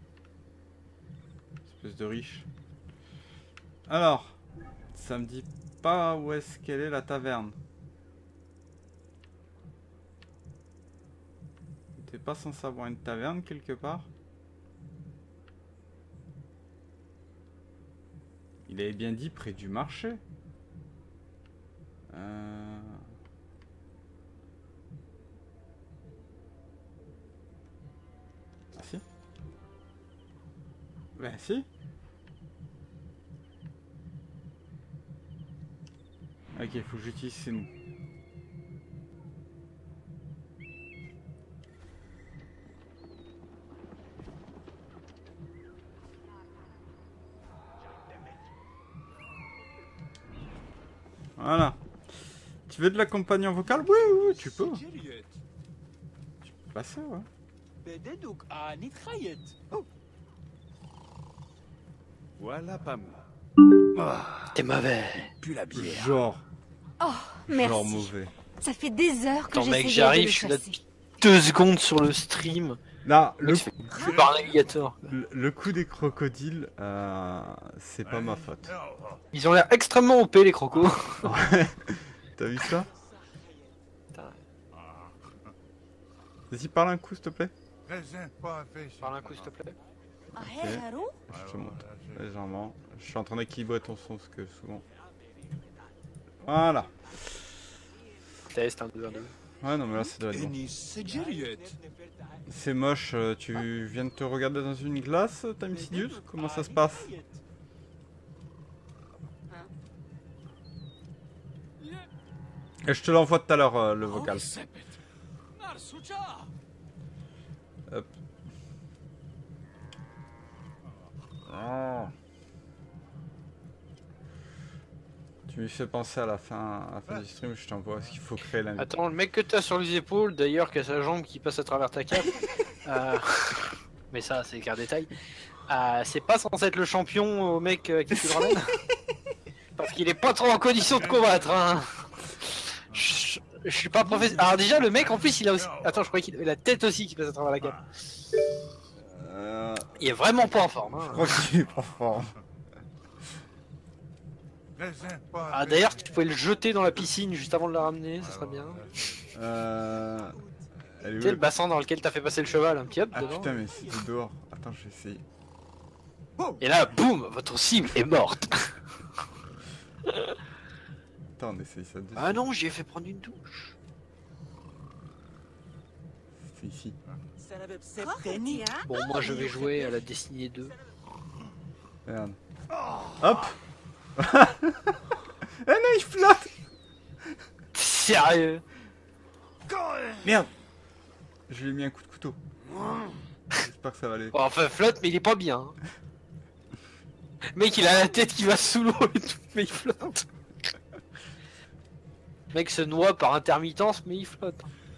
Espèce de riche. Alors, ça me dit pas où est-ce qu'elle est la taverne. T'es pas censé avoir une taverne quelque part? Il avait bien dit près du marché. Ah si. Ben si. Ok, il faut que j'utilise ces mots. Voilà. Tu veux de la compagnie en vocal? Oui, oui, tu peux. Tu peux passer, ouais. Voilà pas moi. T'es mauvais. Plus la bière. Genre. Oh, merci. Genre mauvais. Ça fait des heures que Attends mec, j'essaie j'arrive, je suis là depuis 2 secondes sur le stream. Là, je suis par navigateur. Le coup des crocodiles, c'est pas ma faute. Ils ont l'air extrêmement OP les crocos. Ouais. T'as vu ça? Vas-y, parle un coup s'il te plaît. Parle un coup s'il te plaît. Ok, je te montre légèrement. Je suis en train d'équilibrer ton son parce que souvent. Voilà. Test 1, 2, 1, 2. Ouais, non, mais là, c'est de la bon. C'est moche, tu viens de te regarder dans une glace, Time Sidious? Comment ça se passe? Et je te l'envoie tout à l'heure, le vocal. Hop. Oh. Tu me fais penser à la fin du stream, je t'envoie ce qu'il faut créer la. Attends, le mec que t'as sur les épaules, d'ailleurs, qui a sa jambe qui passe à travers ta cape. Mais ça, c'est qu'un détail. C'est pas censé être le champion au mec qui tu le ramènes. Parce qu'il est pas trop en condition de combattre, hein. Je suis pas professeur. Alors déjà, le mec, en plus, il a aussi... Attends, je croyais qu'il avait la tête aussi qui passe à travers la cape. Il est vraiment pas en forme, hein. Je crois qu'il est pas en forme. Ah, d'ailleurs, tu pouvais le jeter dans la piscine juste avant de la ramener, ça serait bien. Tu sais, le bassin dans lequel t'as fait passer le cheval, un petit hop dedans. Putain, mais c'était dehors. Attends, je vais essayer. Et là, boum, votre cible est morte. Attends, on essaye ça dessus. Ah non, j'y ai fait prendre une douche. C'est ici. Bon, moi je vais jouer à la Destiny 2. Merde. Hop. Eh non, il flotte. Sérieux? Merde. Je lui ai mis un coup de couteau. J'espère que ça va aller. Bon, enfin, flotte, mais il est pas bien. Mec, il a la tête qui va sous l'eau et tout, mais il flotte. Mec se noie par intermittence, mais il flotte.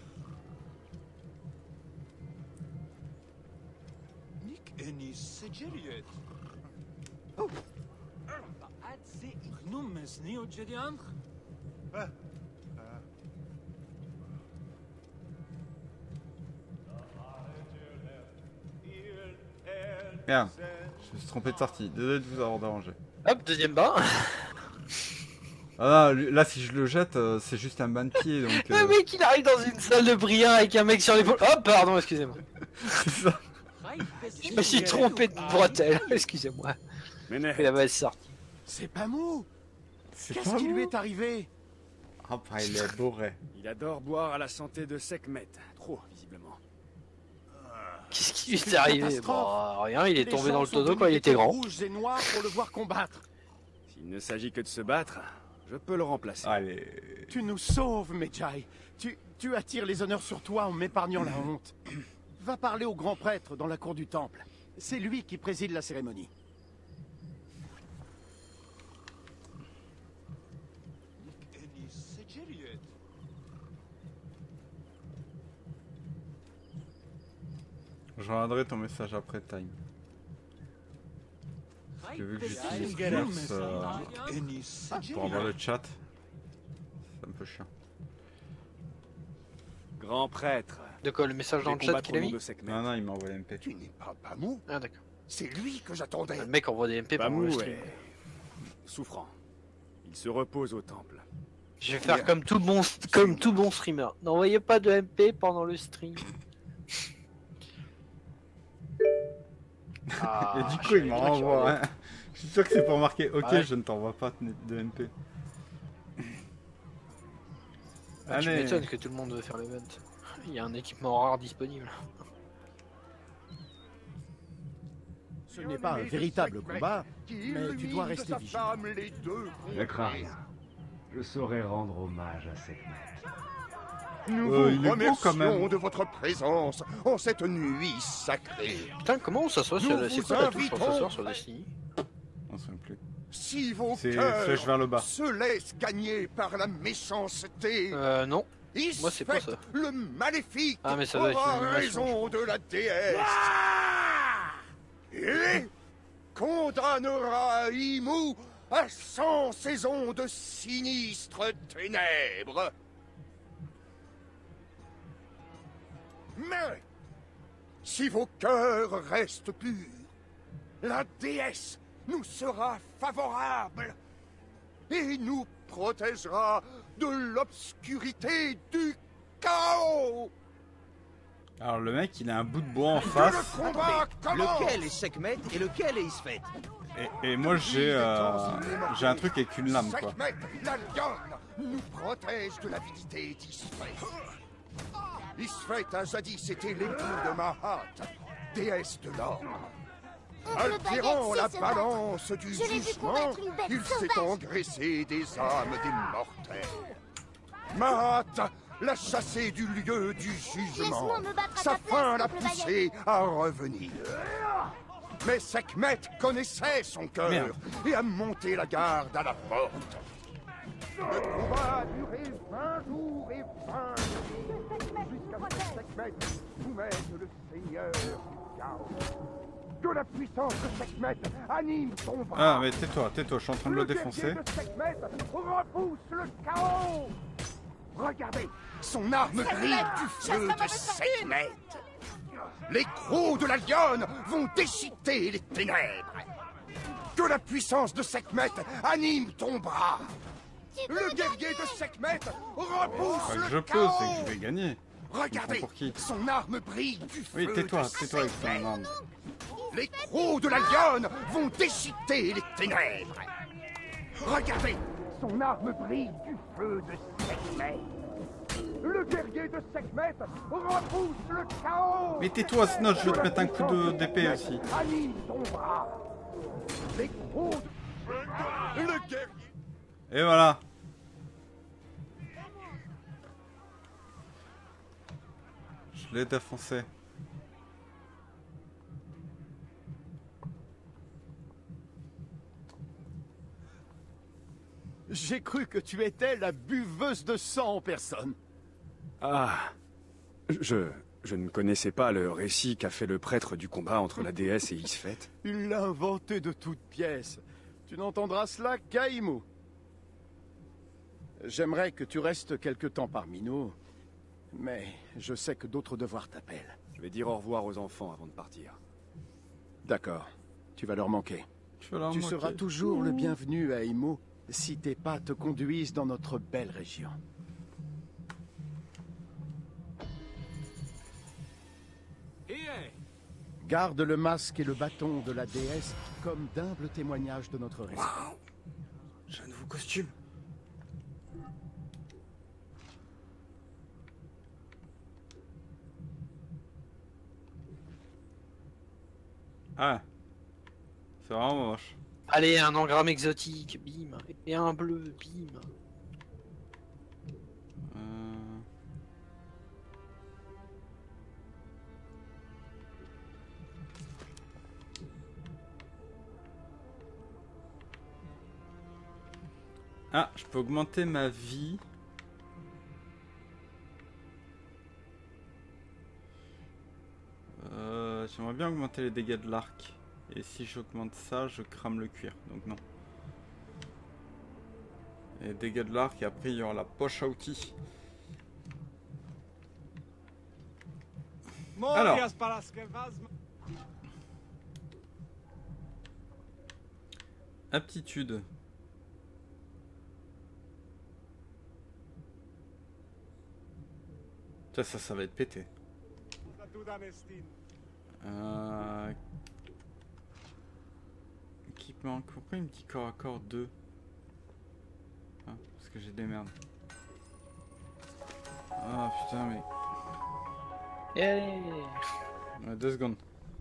Merde, je me suis trompé de sortie. Désolé de vous avoir dérangé. Hop, deuxième bain. Ah non, là si je le jette, c'est juste un bain de pied donc. Le mec il arrive dans une salle de brillants avec un mec sur l'épaule. Oh pardon, excusez-moi. C'est ça. Je me suis trompé de bretelle, excusez-moi. Mais la mauvaise sortie. C'est pas mou. C'est Qu'est-ce pas qui mou. lui est arrivé? Ah bah il est bourré. Il adore boire à la santé de Sekhmet. Trop, visiblement. Qu'est-ce qui lui est arrivé? Bon, rien, il est Les tombé gens dans le sont tonneau venus quand il était grand. rouges et noirs pour le voir combattre. S'il ne s'agit que de se battre, je peux le remplacer. Allez. Tu nous sauves, Medjay. Tu attires les honneurs sur toi en m'épargnant la honte. Va parler au grand prêtre dans la cour du temple. C'est lui qui préside la cérémonie. Je regarderai ton message après Time. Parce que vu que j'utilise Curse pour avoir le chat, c'est un peu chiant. Grand prêtre. De quoi, le message dans le chat qu'il a mis? Non, non, il m'a envoyé MP. Tu n'es pas Pamou. Ah d'accord. C'est lui que j'attendais. Le mec envoie des MP pendant le Pamou stream. est souffrant. Il se repose au temple. Je vais faire comme tout bon streamer. N'envoyez pas de MP pendant le stream. Et du coup, il m'en renvoie. Hein. Je suis sûr que c'est pour marquer OK, ouais. je ne t'envoie pas de MP. Ah, tu Allez. m'étonnes que tout le monde veut faire l'event. Il y a un équipement rare disponible. Ce n'est pas un véritable combat, mais tu dois rester vigilant. Ne crains rien. Je saurai rendre hommage à Sekhmet. Nous il vous est beau quand même. remercions de votre présence en cette nuit sacrée. Putain, comment on s'assoit sur Nous c'est vous quoi la touche pour invitons. s'asseoir sur Destiny? On se souvient plus. Si vos C'est cœurs flèche vers le bas. se laissent gagner par la méchanceté, Non. Moi, c'est pas ça. le maléfique Ah, mais ça doit être aura une animation, raison de la déesse. Et condamnera Imu à 100 saisons de sinistres ténèbres. Mais si vos cœurs restent purs, la déesse nous sera favorable et nous protégera de l'obscurité du chaos. Alors le mec, il a un bout de bois en face. Le combat commence. Lequel est Sekhmet et lequel est Isfet? Et moi, j'ai un truc avec une lame, quoi. Sekhmet, la lionne, nous protège de l'avidité d'Isfet. Isfet a jadis été l'époux de Mahat, déesse de l'or. Altérant la balance du jugement, il s'est engraissé des âmes des mortels. Mahat l'a chassé du lieu du jugement. Sa faim l'a poussé à revenir. Mais Sekhmet connaissait son cœur et a monté la garde à la porte. Le combat a duré 20 jours et 20 nuits, jusqu'à ce que Sekhmet soumette le seigneur du chaos. Que la puissance de Sekhmet anime ton bras. Ah, mais tais-toi, je suis en train de le défoncer. De Sekhmet repousse le chaos. Regardez, son arme brille du feu de Sekhmet. Les crocs de la lionne vont déchiqueter les ténèbres. Que la puissance de Sekhmet anime ton bras. Le guerrier de Sekhmet repousse le je peux, chaos. c'est que je vais gagner. Regardez, pour qui? son arme brille du feu. Oui, tais-toi de avec ton Sekhmet. arme. Les crocs de la lionne vont déchiqueter les ténèbres. Regardez, son arme brille du feu de Sekhmet. Le guerrier de Sekhmet repousse le chaos. Mais tais-toi, sinon je vais te mettre un coup d'épée aussi. Anime ton bras. Les crocs de... Le guerrier... Et voilà. Je l'ai défoncé. J'ai cru que tu étais la buveuse de sang en personne. Ah, je ne connaissais pas le récit qu'a fait le prêtre du combat entre la déesse et Isfet. Il l'a inventé de toutes pièces. Tu n'entendras cela qu'à Imo. J'aimerais que tu restes quelque temps parmi nous, mais je sais que d'autres devoirs t'appellent. Je vais dire au revoir aux enfants avant de partir. D'accord, tu vas leur manquer. Tu seras toujours le bienvenu à Imo si tes pas te conduisent dans notre belle région. Garde le masque et le bâton de la déesse comme d'humbles témoignages de notre respect. Wow. J'ai un nouveau costume. Ah. C'est vraiment moche. Allez, un engramme exotique, bim. Et un bleu, bim. Ah, je peux augmenter ma vie. J'aimerais bien augmenter les dégâts de l'arc. Et si j'augmente ça, je crame le cuir. Donc non. Et dégâts de l'arc, et après il y aura la poche à outils. Alors. Aptitude. Ça va être pété. Équipement, pourquoi il me dit corps à corps 2 ah, parce que j'ai des merdes. Ah putain mais... Ouais, 2 secondes.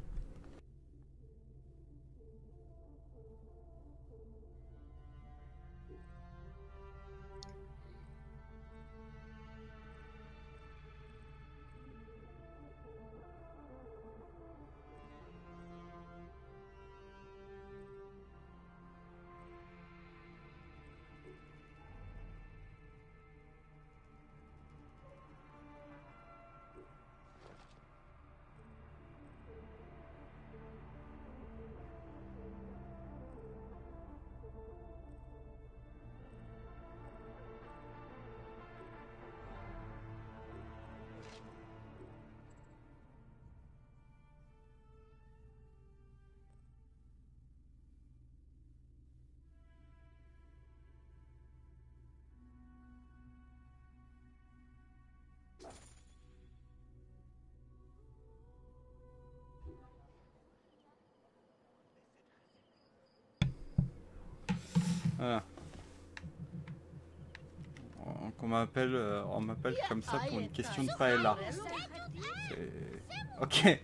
Voilà. On m'appelle comme ça pour une question de paella. Ok.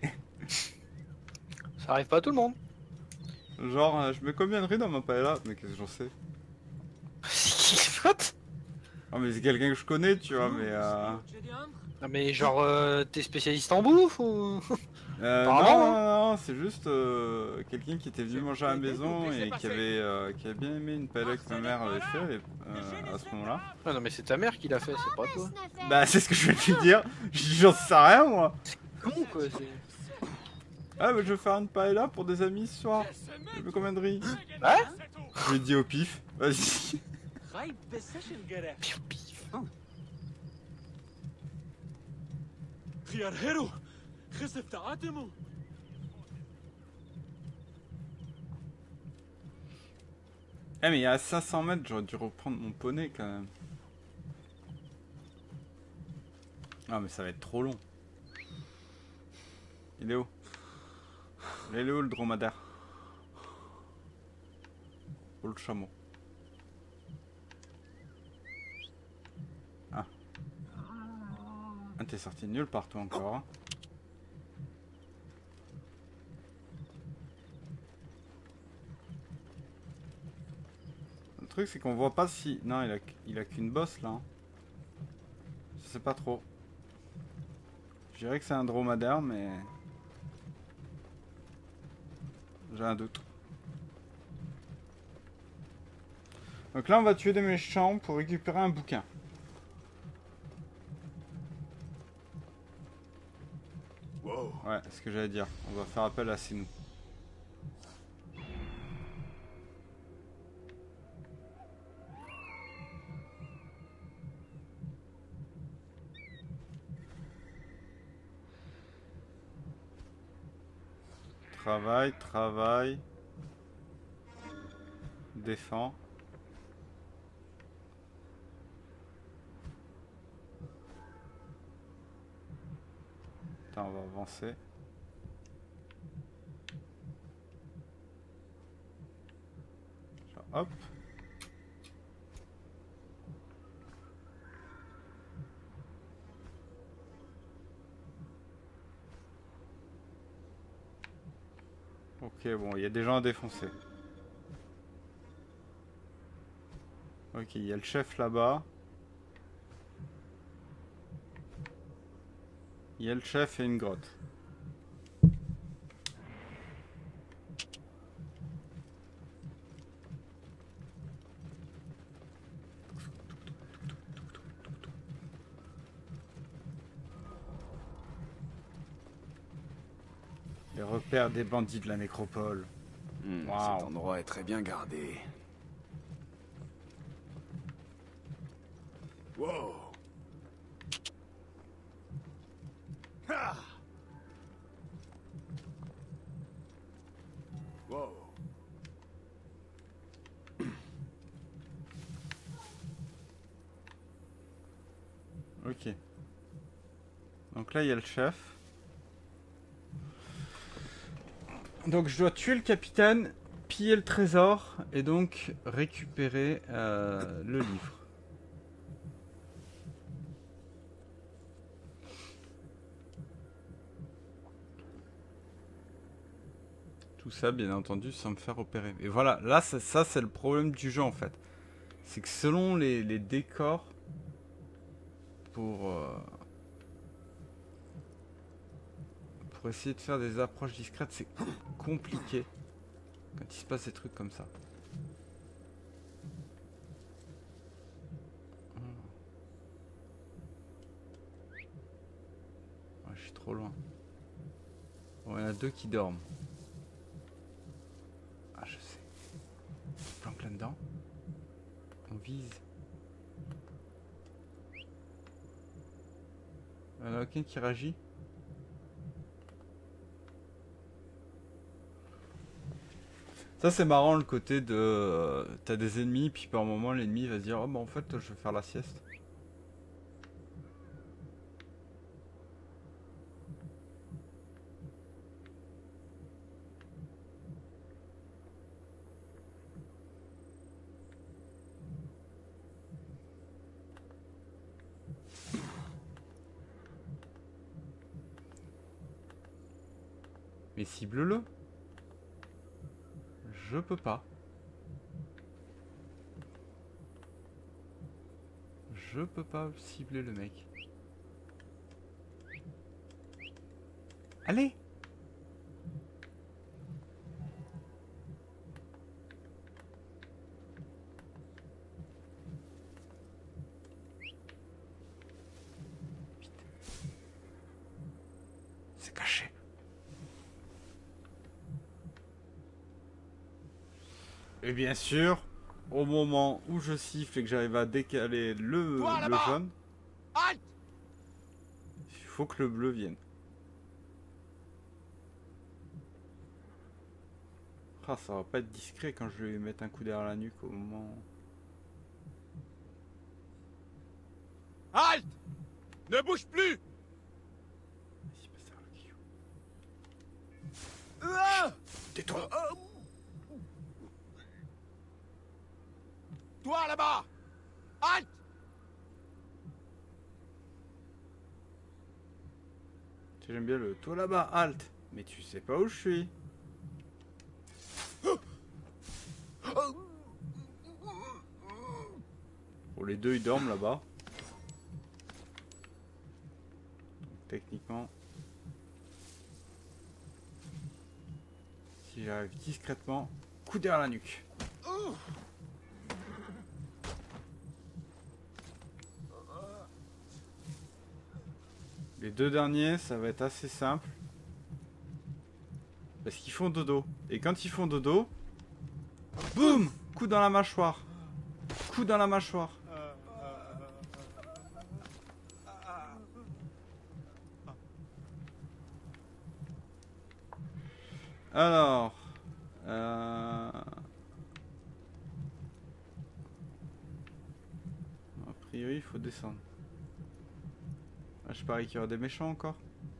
Ça arrive pas à tout le monde. Genre, je mets combien de riz dans ma paella? Mais qu'est-ce que j'en sais? C'est qui pote? Ah mais c'est quelqu'un que je connais, tu vois, mais Non mais genre, t'es spécialiste en bouffe ou... non, c'est juste quelqu'un qui était venu manger à la maison et qui avait bien aimé une paella que ma mère avait fait à ce moment-là. Ah non mais c'est ta mère qui l'a fait, c'est pas toi. Bah c'est ce que je vais te dire, j'en sais rien moi. C'est con quoi, Ah, mais je vais faire une paella pour des amis ce soir. Tu veux combien de riz? Ouais. Je l'ai dit au pif. Vas-y. Eh, mais à 500 mètres, j'aurais dû reprendre mon poney quand même. Ah, mais ça va être trop long. Il est où? Il est où le dromadaire? Ou le chameau? Ah. Ah, t'es sorti de nulle part toi encore. Hein. Le truc c'est qu'on voit pas si... Non, il a qu'une bosse là. Hein. Je sais pas trop. Je dirais que c'est un dromadaire, mais... J'ai un doute. Donc là, on va tuer des méchants pour récupérer un bouquin. Wow. Ouais, c'est ce que j'allais dire. On va faire appel à Sinou. Travail, travail. Défends. Attends, on va avancer. Genre, hop. Ok, bon, il y a des gens à défoncer. Ok, il y a le chef là-bas. Il y a le chef et une grotte. Les repères des bandits de la nécropole. Wow. Cet endroit est très bien gardé. Wow. Ah. Wow. Ok. Donc là, il y a le chef. Donc je dois tuer le capitaine, piller le trésor et donc récupérer le livre. Tout ça, bien entendu, sans me faire opérer. Et voilà, là, ça c'est le problème du jeu en fait. C'est que selon les décors, pour essayer de faire des approches discrètes, c'est compliqué quand il se passe des trucs comme ça. Ouais, je suis trop loin. Bon, il y en a deux qui dorment. Ah, je sais. On planque là-dedans. On vise. Il y en a aucun qui réagit. Ça c'est marrant le côté de... t'as des ennemis, puis par un moment l'ennemi va se dire « Oh bah en fait je vais faire la sieste ». Mais cible-le. Je peux pas. Je peux pas cibler le mec. Allez! C'est caché. Et bien sûr, au moment où je siffle et que j'arrive à décaler le jaune, il faut que le bleu vienne. Ah, ça va pas être discret quand je vais lui mettre un coup derrière la nuque au moment... Halte! Ne bouge plus! Tais-toi! Toi là-bas! Halte! J'aime bien le toi là-bas, halte! Mais tu sais pas où je suis. Bon, les deux ils dorment là-bas. Techniquement, si j'arrive discrètement, coup derrière la nuque. Les deux derniers, ça va être assez simple. Parce qu'ils font dodo. Et quand ils font dodo, boum, coup dans la mâchoire. Coup dans la mâchoire. Alors, a priori, il faut descendre. Ah, je parie qu'il y aura des méchants encore.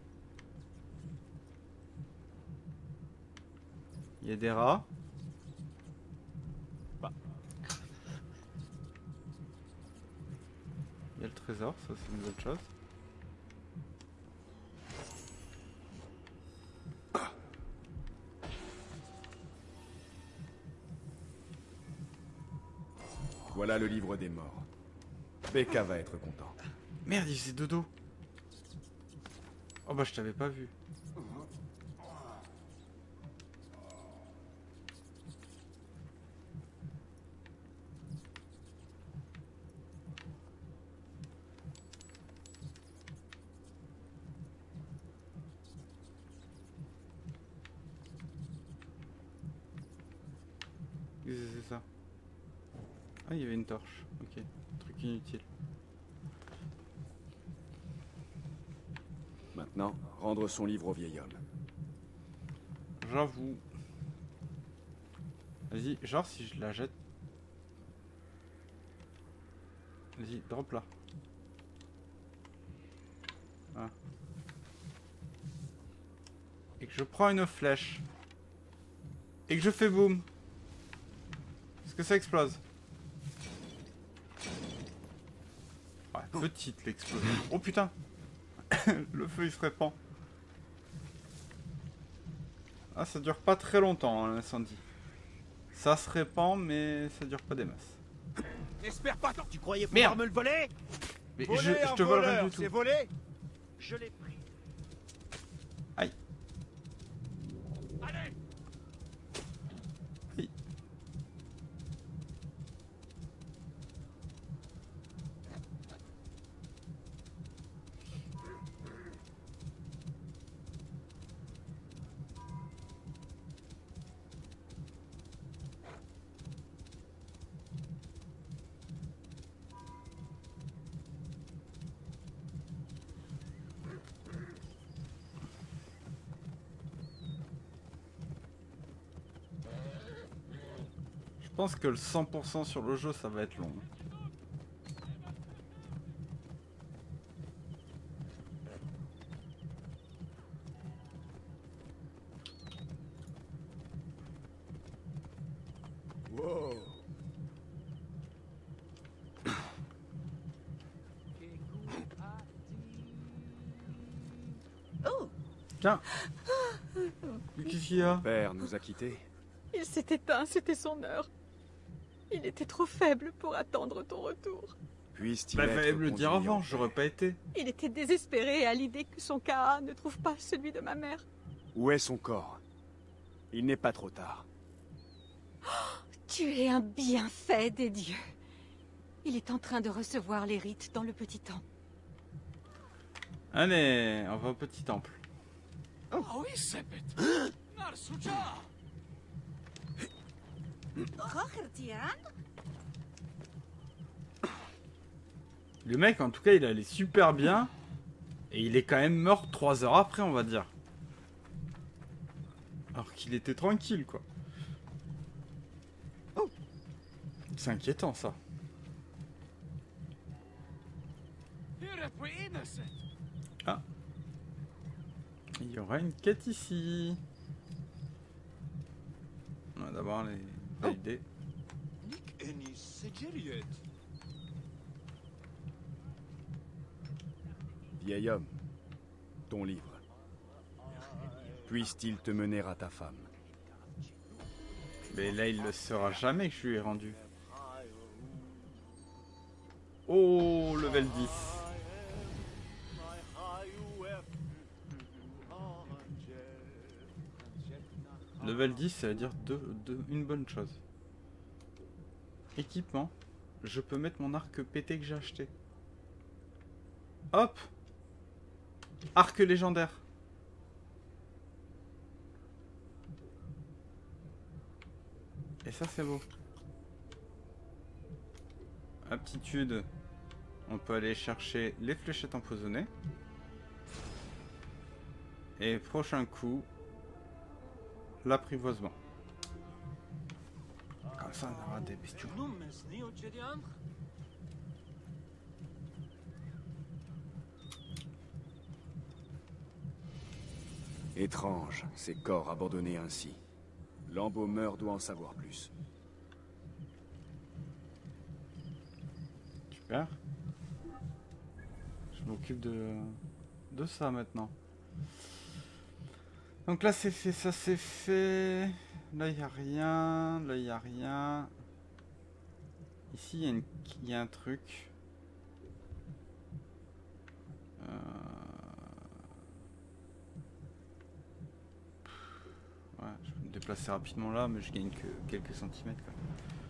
Il y a des rats. Il y a le trésor, ça c'est une bonne chose. Voilà le livre des morts. Becca va être content. Merde, il faisait dodo. Oh bah je t'avais pas vu. C'est ça. Ah, il y avait une torche. Ok, truc inutile. Maintenant, rendre son livre au vieil homme. J'avoue. Vas-y, genre si je la jette. Vas-y, drop là. Ah. Et que je prends une flèche. Et que je fais boum. Est-ce que ça explose? Ouais, petite l'explosion. Oh putain. Le feu il se répand. Ah, ça dure pas très longtemps hein, l'incendie. Ça se répand mais ça dure pas des masses. N'espère pas tant. Tu croyais Merde. pouvoir me le voler? Mais Voler, je te vole rien du tout. C'est volé? Je l'ai pris. Aïe. Allez. Aïe. Je pense que le 100% sur le jeu ça va être long. Wow. Oh. Tiens. Qu'est-ce qu'il y a? Père nous a quittés. Il s'est éteint, c'était son heure. Il était trop faible pour attendre ton retour. Puisse-t-il Bah, être fallait me le dire conduit en avant, paix. j'aurais pas été. Il était désespéré à l'idée que son Ka ne trouve pas celui de ma mère. Où est son corps? Il n'est pas trop tard. Tu es un bienfait des dieux. Il est en train de recevoir les rites dans le petit temple. Allez, on va au petit temple. Oh oui, c'est bête. Narsuja. Le mec, en tout cas, il allait super bien. Et il est quand même mort 3 heures après, on va dire. Alors qu'il était tranquille, quoi. C'est inquiétant, ça. Ah. Il y aura une quête ici. On va d'abord les valider. Vieil homme, ton livre. Puisse-t-il te mener à ta femme? Mais là, il le saura jamais que je lui ai rendu. Oh, level 10. Level 10, ça veut dire une bonne chose. Équipement. Je peux mettre mon arc pété que j'ai acheté. Hop! Arc légendaire. Et ça, c'est beau. Aptitude. On peut aller chercher les fléchettes empoisonnées. Et prochain coup, l'apprivoisement. Comme ça, on aura des bestiaux. Étrange, ces corps abandonnés ainsi. L'embaumeur doit en savoir plus. Super. Je m'occupe de ça maintenant. Donc là c'est fait, ça c'est fait. Là il n'y a rien, là il n'y a rien. Ici il y a un truc. Ouais, je peux me déplacer rapidement là, mais je gagne que quelques centimètres quoi.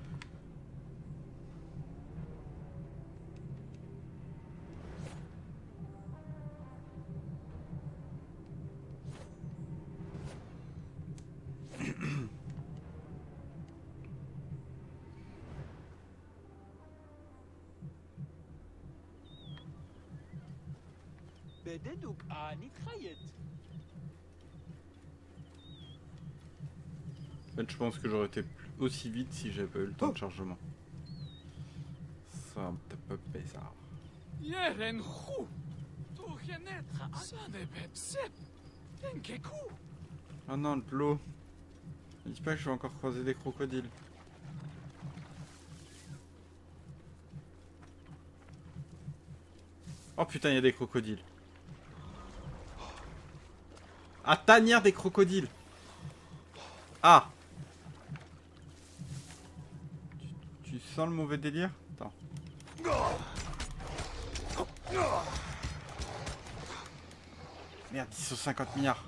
En fait, je pense que j'aurais été aussi vite si j'avais pas eu le temps de chargement. Ça un petit peu bizarre. Oh non, de l'eau. Ne dis pas que je vais encore croiser des crocodiles. Oh putain, il y a des crocodiles. Ah, tanière des crocodiles. Ah. Tu sens le mauvais délire? Attends. Merde, ils sont 50 milliards.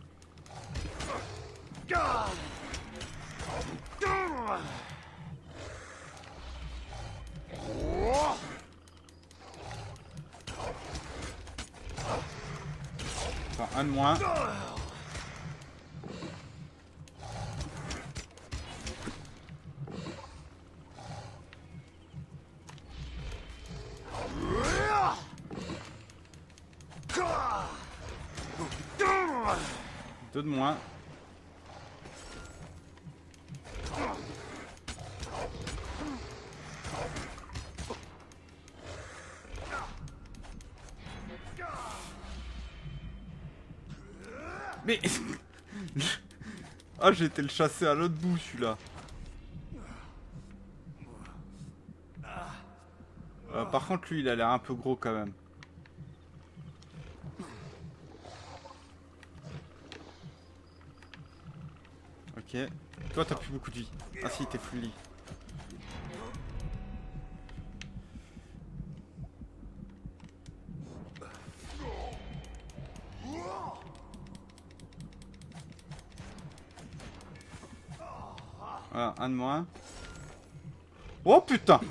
Enfin, un de moins. Deux de moins. Mais... ah, j'ai été le chasser à l'autre bout, celui-là. Par contre, lui, il a l'air un peu gros quand même. Ok. Toi, t'as plus beaucoup de vie. Ah si, t'es fully. Voilà, un de moins. Oh putain!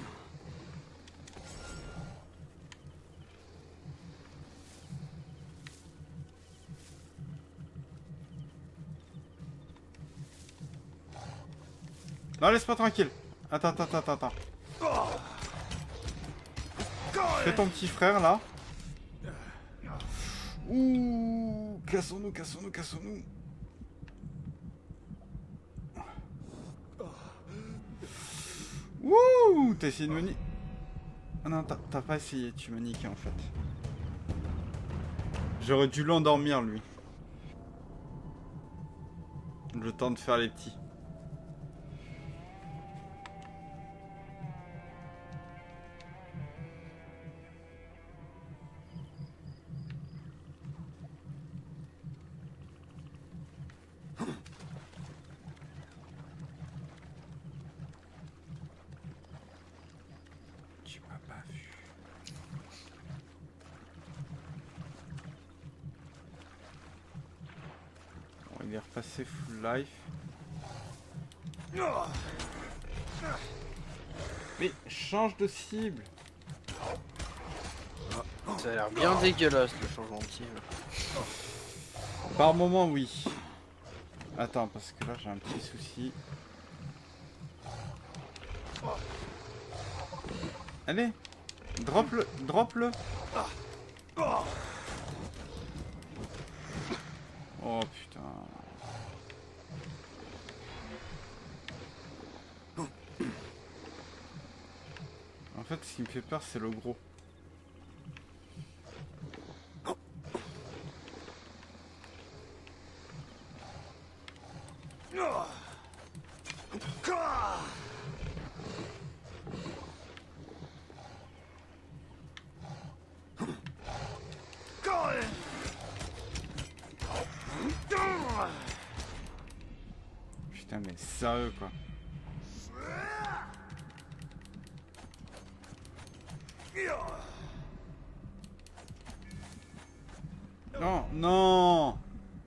Non, laisse-moi tranquille. Attends. Fais ton petit frère, là. Ouh, cassons-nous. Ouh, t'as essayé de me niquer. Ah non, t'as pas essayé, tu m'as niqué en fait. J'aurais dû l'endormir, lui. Le temps de faire les petits. Tu m'as pas vu. Bon, il est repassé full life. Mais change de cible. Ça a l'air bien dégueulasse le changement de cible. Par moment, oui. Attends, parce que là j'ai un petit souci. Allez, drop-le. Oh putain. En fait, ce qui me fait peur, c'est le gros. Putain, mais sérieux quoi. Non.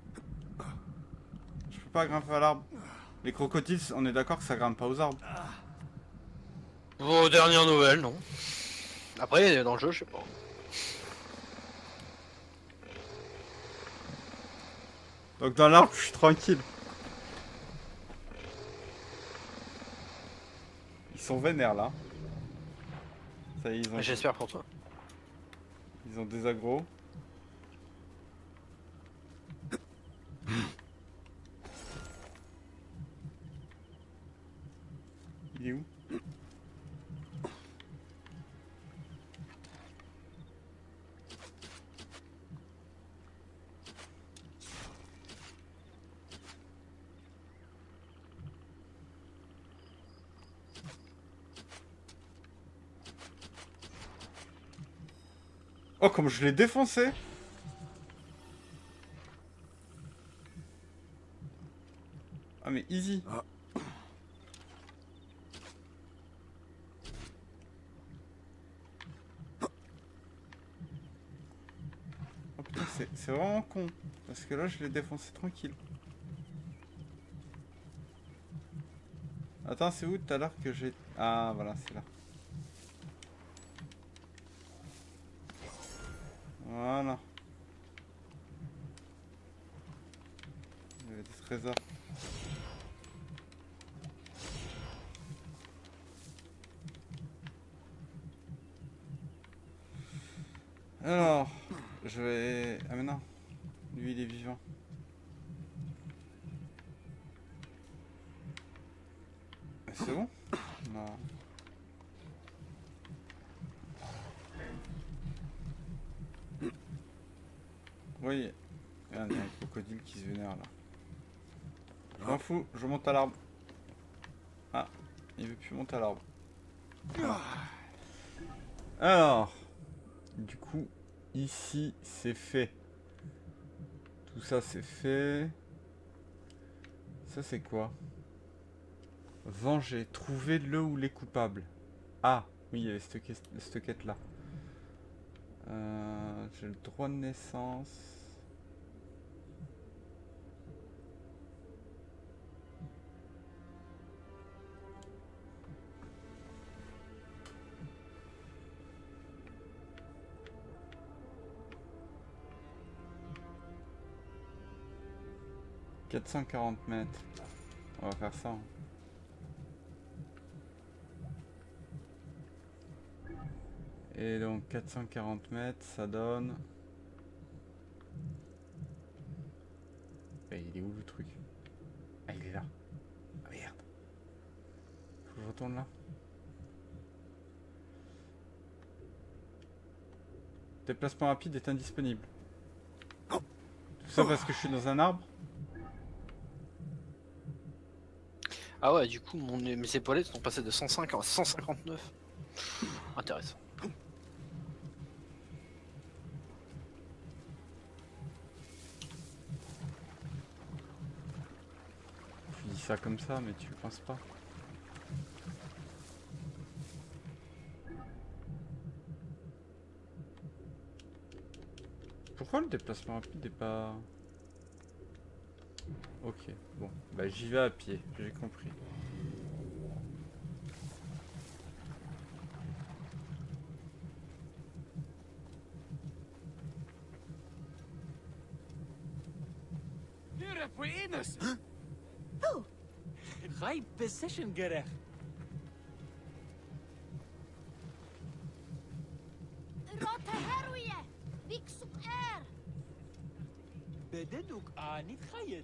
Je peux pas grimper à l'arbre. Les crocodiles, on est d'accord que ça grimpe pas aux arbres. Vos dernières nouvelles, non. Après, dans le jeu, je sais pas. Donc dans l'arbre, je suis tranquille. Ils sont vénères là. Ça y est, ils ont... J'espère pour toi. Ils ont des agros. Il est où? Oh, comme je l'ai défoncé! Ah mais easy! Oh putain, c'est vraiment con. Parce que là, je l'ai défoncé tranquille. Attends, c'est où tout à l'heure que j'ai... Ah, voilà, c'est là. Voilà. Il y avait des trésors. Alors, je vais... Ah mais non, lui il est vivant. C'est bon? Non. Oui, regarde, il y a un crocodile qui se vénère là. Je m'en fous, je monte à l'arbre. Ah, il veut plus monter à l'arbre. Alors, du coup, ici c'est fait. Tout ça c'est fait. Ça c'est quoi? Venger, trouver le ou les coupables. Ah, oui, il y avait cette quête là. J'ai le droit de naissance. « 440 mètres. » On va faire ça. Hein. Et donc 440 mètres, ça donne... il est où le truc? Ah, il est là. Ah merde. Faut que je retourne là. Déplacement rapide est indisponible. Tout ça parce que je suis dans un arbre? Ah ouais, du coup, mes épaulettes sont passées de 105 à 159. Intéressant. Tu dis ça comme ça, mais tu le penses pas. Pourquoi le déplacement rapide n'est pas... Ok, bon, bah j'y vais à pied, j'ai compris. غايب بالسيشن قرح. روتا هروية بيك سكر بددوك آني تخيط.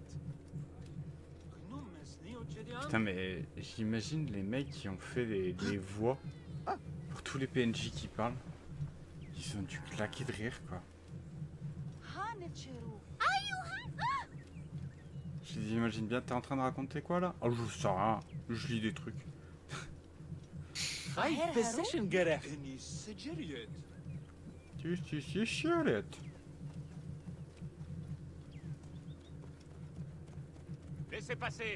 Putain, mais j'imagine les mecs qui ont fait les voix pour tous les PNJ qui parlent. Ils ont dû claquer de rire, quoi. Je les imagine bien. T'es en train de raconter quoi là? Oh, je sais rien. Je lis des trucs. Tu chiolette. Laissez passer.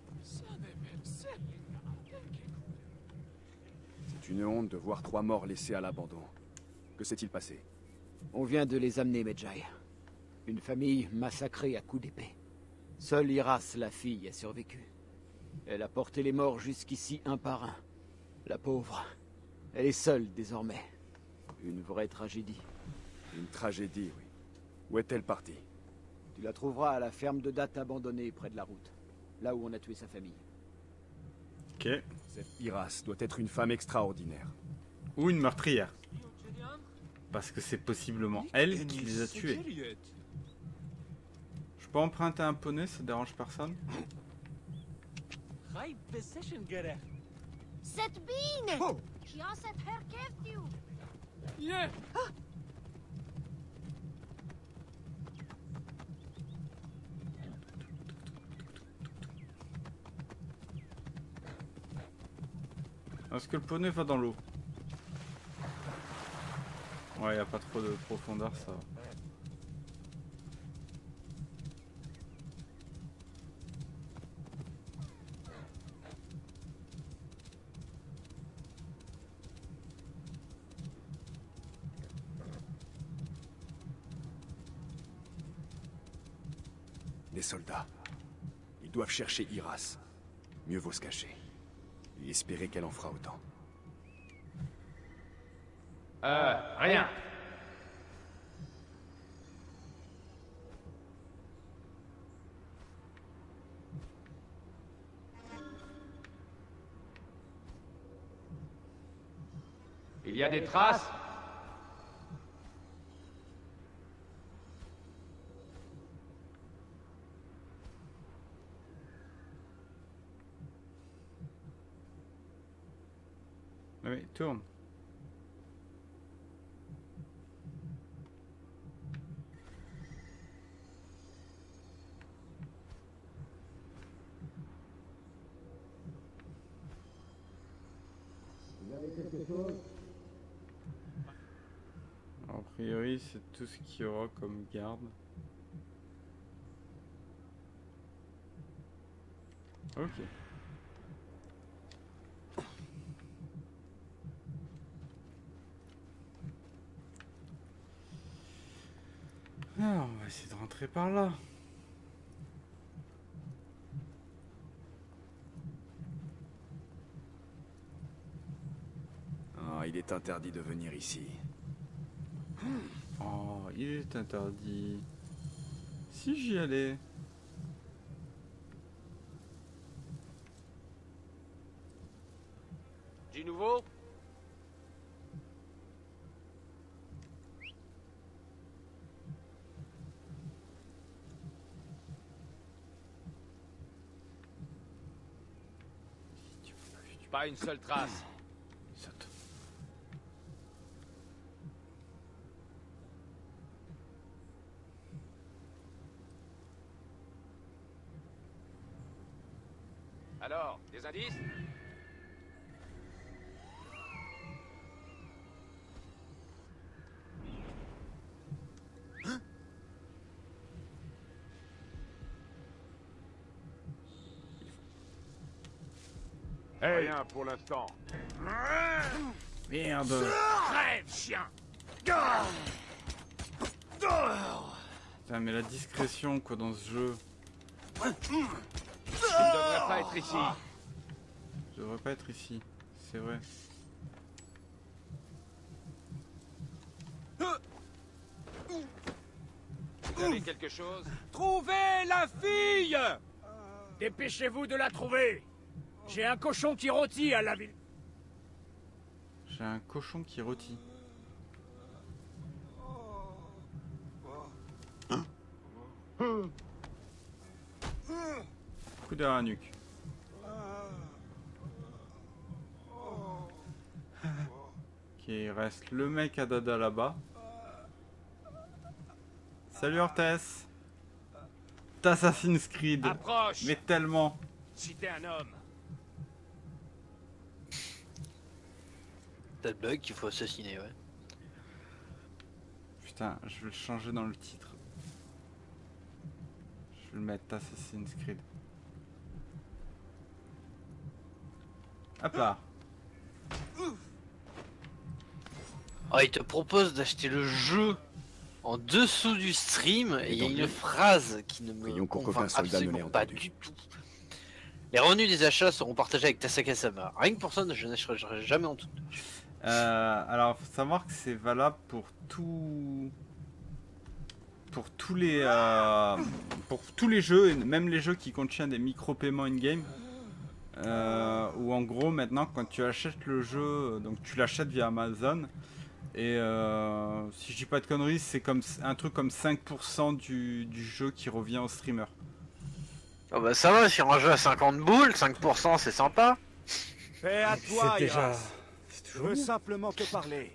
C'est une honte de voir 3 morts laissés à l'abandon. Que s'est-il passé? On vient de les amener, Medjay. Une famille massacrée à coups d'épée. Seule Iras, la fille, a survécu. Elle a porté les morts jusqu'ici un par un. La pauvre. Elle est seule désormais. Une vraie tragédie. Une tragédie, oui. Où est-elle partie? Tu la trouveras à la ferme de date abandonnée près de la route. Là où on a tué sa famille. Ok. Cette Iras doit être une femme extraordinaire. Ou une meurtrière. Parce que c'est possiblement elle qui les a tués. Je peux emprunter un poney, ça dérange personne? Cette bine qui a cette hair keftiu. Yeah. Est-ce que le poney va dans l'eau? Ouais, y a pas trop de profondeur, ça va. Des soldats. Ils doivent chercher Iras. Mieux vaut se cacher. Et espérer qu'elle en fera autant. Rien. Il y a des traces? Oui, tourne. A priori, c'est tout ce qu'il y aura comme garde. Ok. Alors, on va essayer de rentrer par là. Ah, il est interdit de venir ici. Oh, il est interdit. Si j'y allais. Du nouveau? Pas une seule trace. Saute. Alors, des indices? Rien pour l'instant. Merde. Crève, chien! Putain, mais la discrétion quoi dans ce jeu. Tu ne devrais pas être ici. Je devrais pas être ici, c'est vrai. Vous avez quelque chose? Trouvez la fille! Dépêchez-vous de la trouver. J'ai un cochon qui rôtit à la ville. J'ai un cochon qui rôtit. Coup derrière la nuque. Ok, il reste le mec à dada là-bas. Salut Ortès. Assassin's Creed. Approche. Mais tellement. Si t'es un homme. T'as le bug qu'il faut assassiner, ouais. Putain, je vais le changer dans le titre. Je vais le mettre Assassin's Creed. Hop là. Oh, il te propose d'acheter le jeu en dessous du stream et il y a une phrase qui ne me convainc absolument pas du tout. Les revenus des achats seront partagés avec Tasaka-sama. Rien que pour ça, je n'achèterai jamais en tout. Alors, faut savoir que c'est valable pour tous les jeux, et même les jeux qui contiennent des micro-paiements in-game. Où en gros, maintenant, quand tu achètes le jeu, donc tu l'achètes via Amazon. Et si je dis pas de conneries, c'est comme un truc comme 5% du jeu qui revient au streamer. Oh bah ça va, sur un jeu à 50 boules, 5% c'est sympa. Fais à toi, C'est déjà... Iras. Je veux simplement te parler.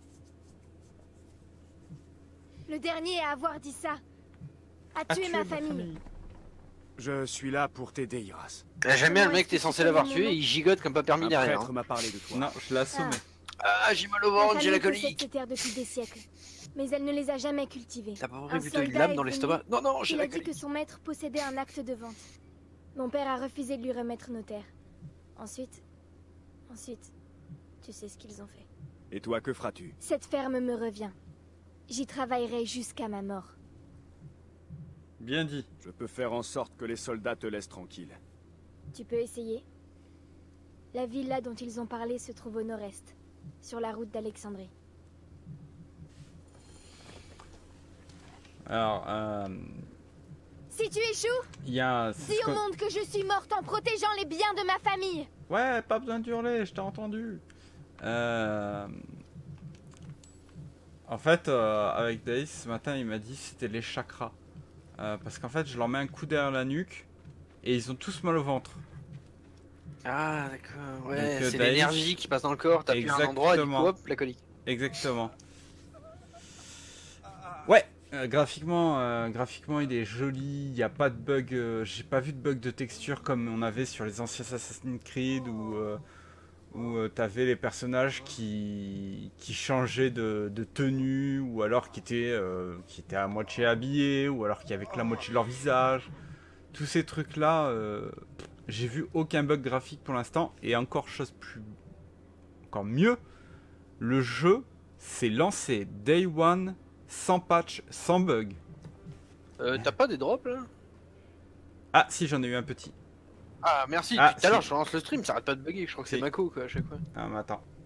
Le dernier à avoir dit ça a tué ma famille. Je suis là pour t'aider, Iras. J'aime bien le mec, t'es censé l'avoir tué et il gigote comme pas permis Un derrière. prêtre m'a parlé de toi. Non, je l'ai assommé. Ah, j'ai mal au ventre, j'ai la possède colique. ces terres depuis des siècles, mais elle ne les a jamais cultivées. T'as pas Un prévu plutôt une soldat lame dans est l'estomac? venu. Non, non, j'ai Il la a dit colique. que son maître possédait un acte de vente. Mon père a refusé de lui remettre nos terres. Ensuite, tu sais ce qu'ils ont fait. Et toi, que feras-tu? Cette ferme me revient. J'y travaillerai jusqu'à ma mort. Bien dit. Je peux faire en sorte que les soldats te laissent tranquille. Tu peux essayer. La villa dont ils ont parlé se trouve au nord-est, sur la route d'Alexandrie. Alors, Si tu échoues, il y a... dis au monde que je suis morte en protégeant les biens de ma famille. Ouais, pas besoin d'hurler, je t'ai entendu. En fait, avec Daïs, ce matin, il m'a dit que c'était les chakras. Parce qu'en fait, je leur mets un coup derrière la nuque et ils ont tous mal au ventre. Ah d'accord, ouais, Donc, c'est Daïs- l'énergie qui passe dans le corps, t'appuies à un endroit et du coup hop, la colique. Exactement. Ouais, graphiquement, il est joli, il n'y a pas de bug, j'ai pas vu de bug de texture comme on avait sur les anciens Assassin's Creed où t'avais les personnages qui changeaient de tenue ou alors qui étaient à moitié habillés ou alors qui avaient que la moitié de leur visage. Tous ces trucs là, j'ai vu aucun bug graphique pour l'instant et encore mieux, le jeu s'est lancé Day One sans patch, sans bug. T'as pas des drops là? Ah si, j'en ai eu un petit. Ah merci, Ah, depuis tout à l'heure si. je relance le stream, ça arrête pas de bugger, je crois que c'est Si. Mako quoi à chaque fois. Ah mais attends,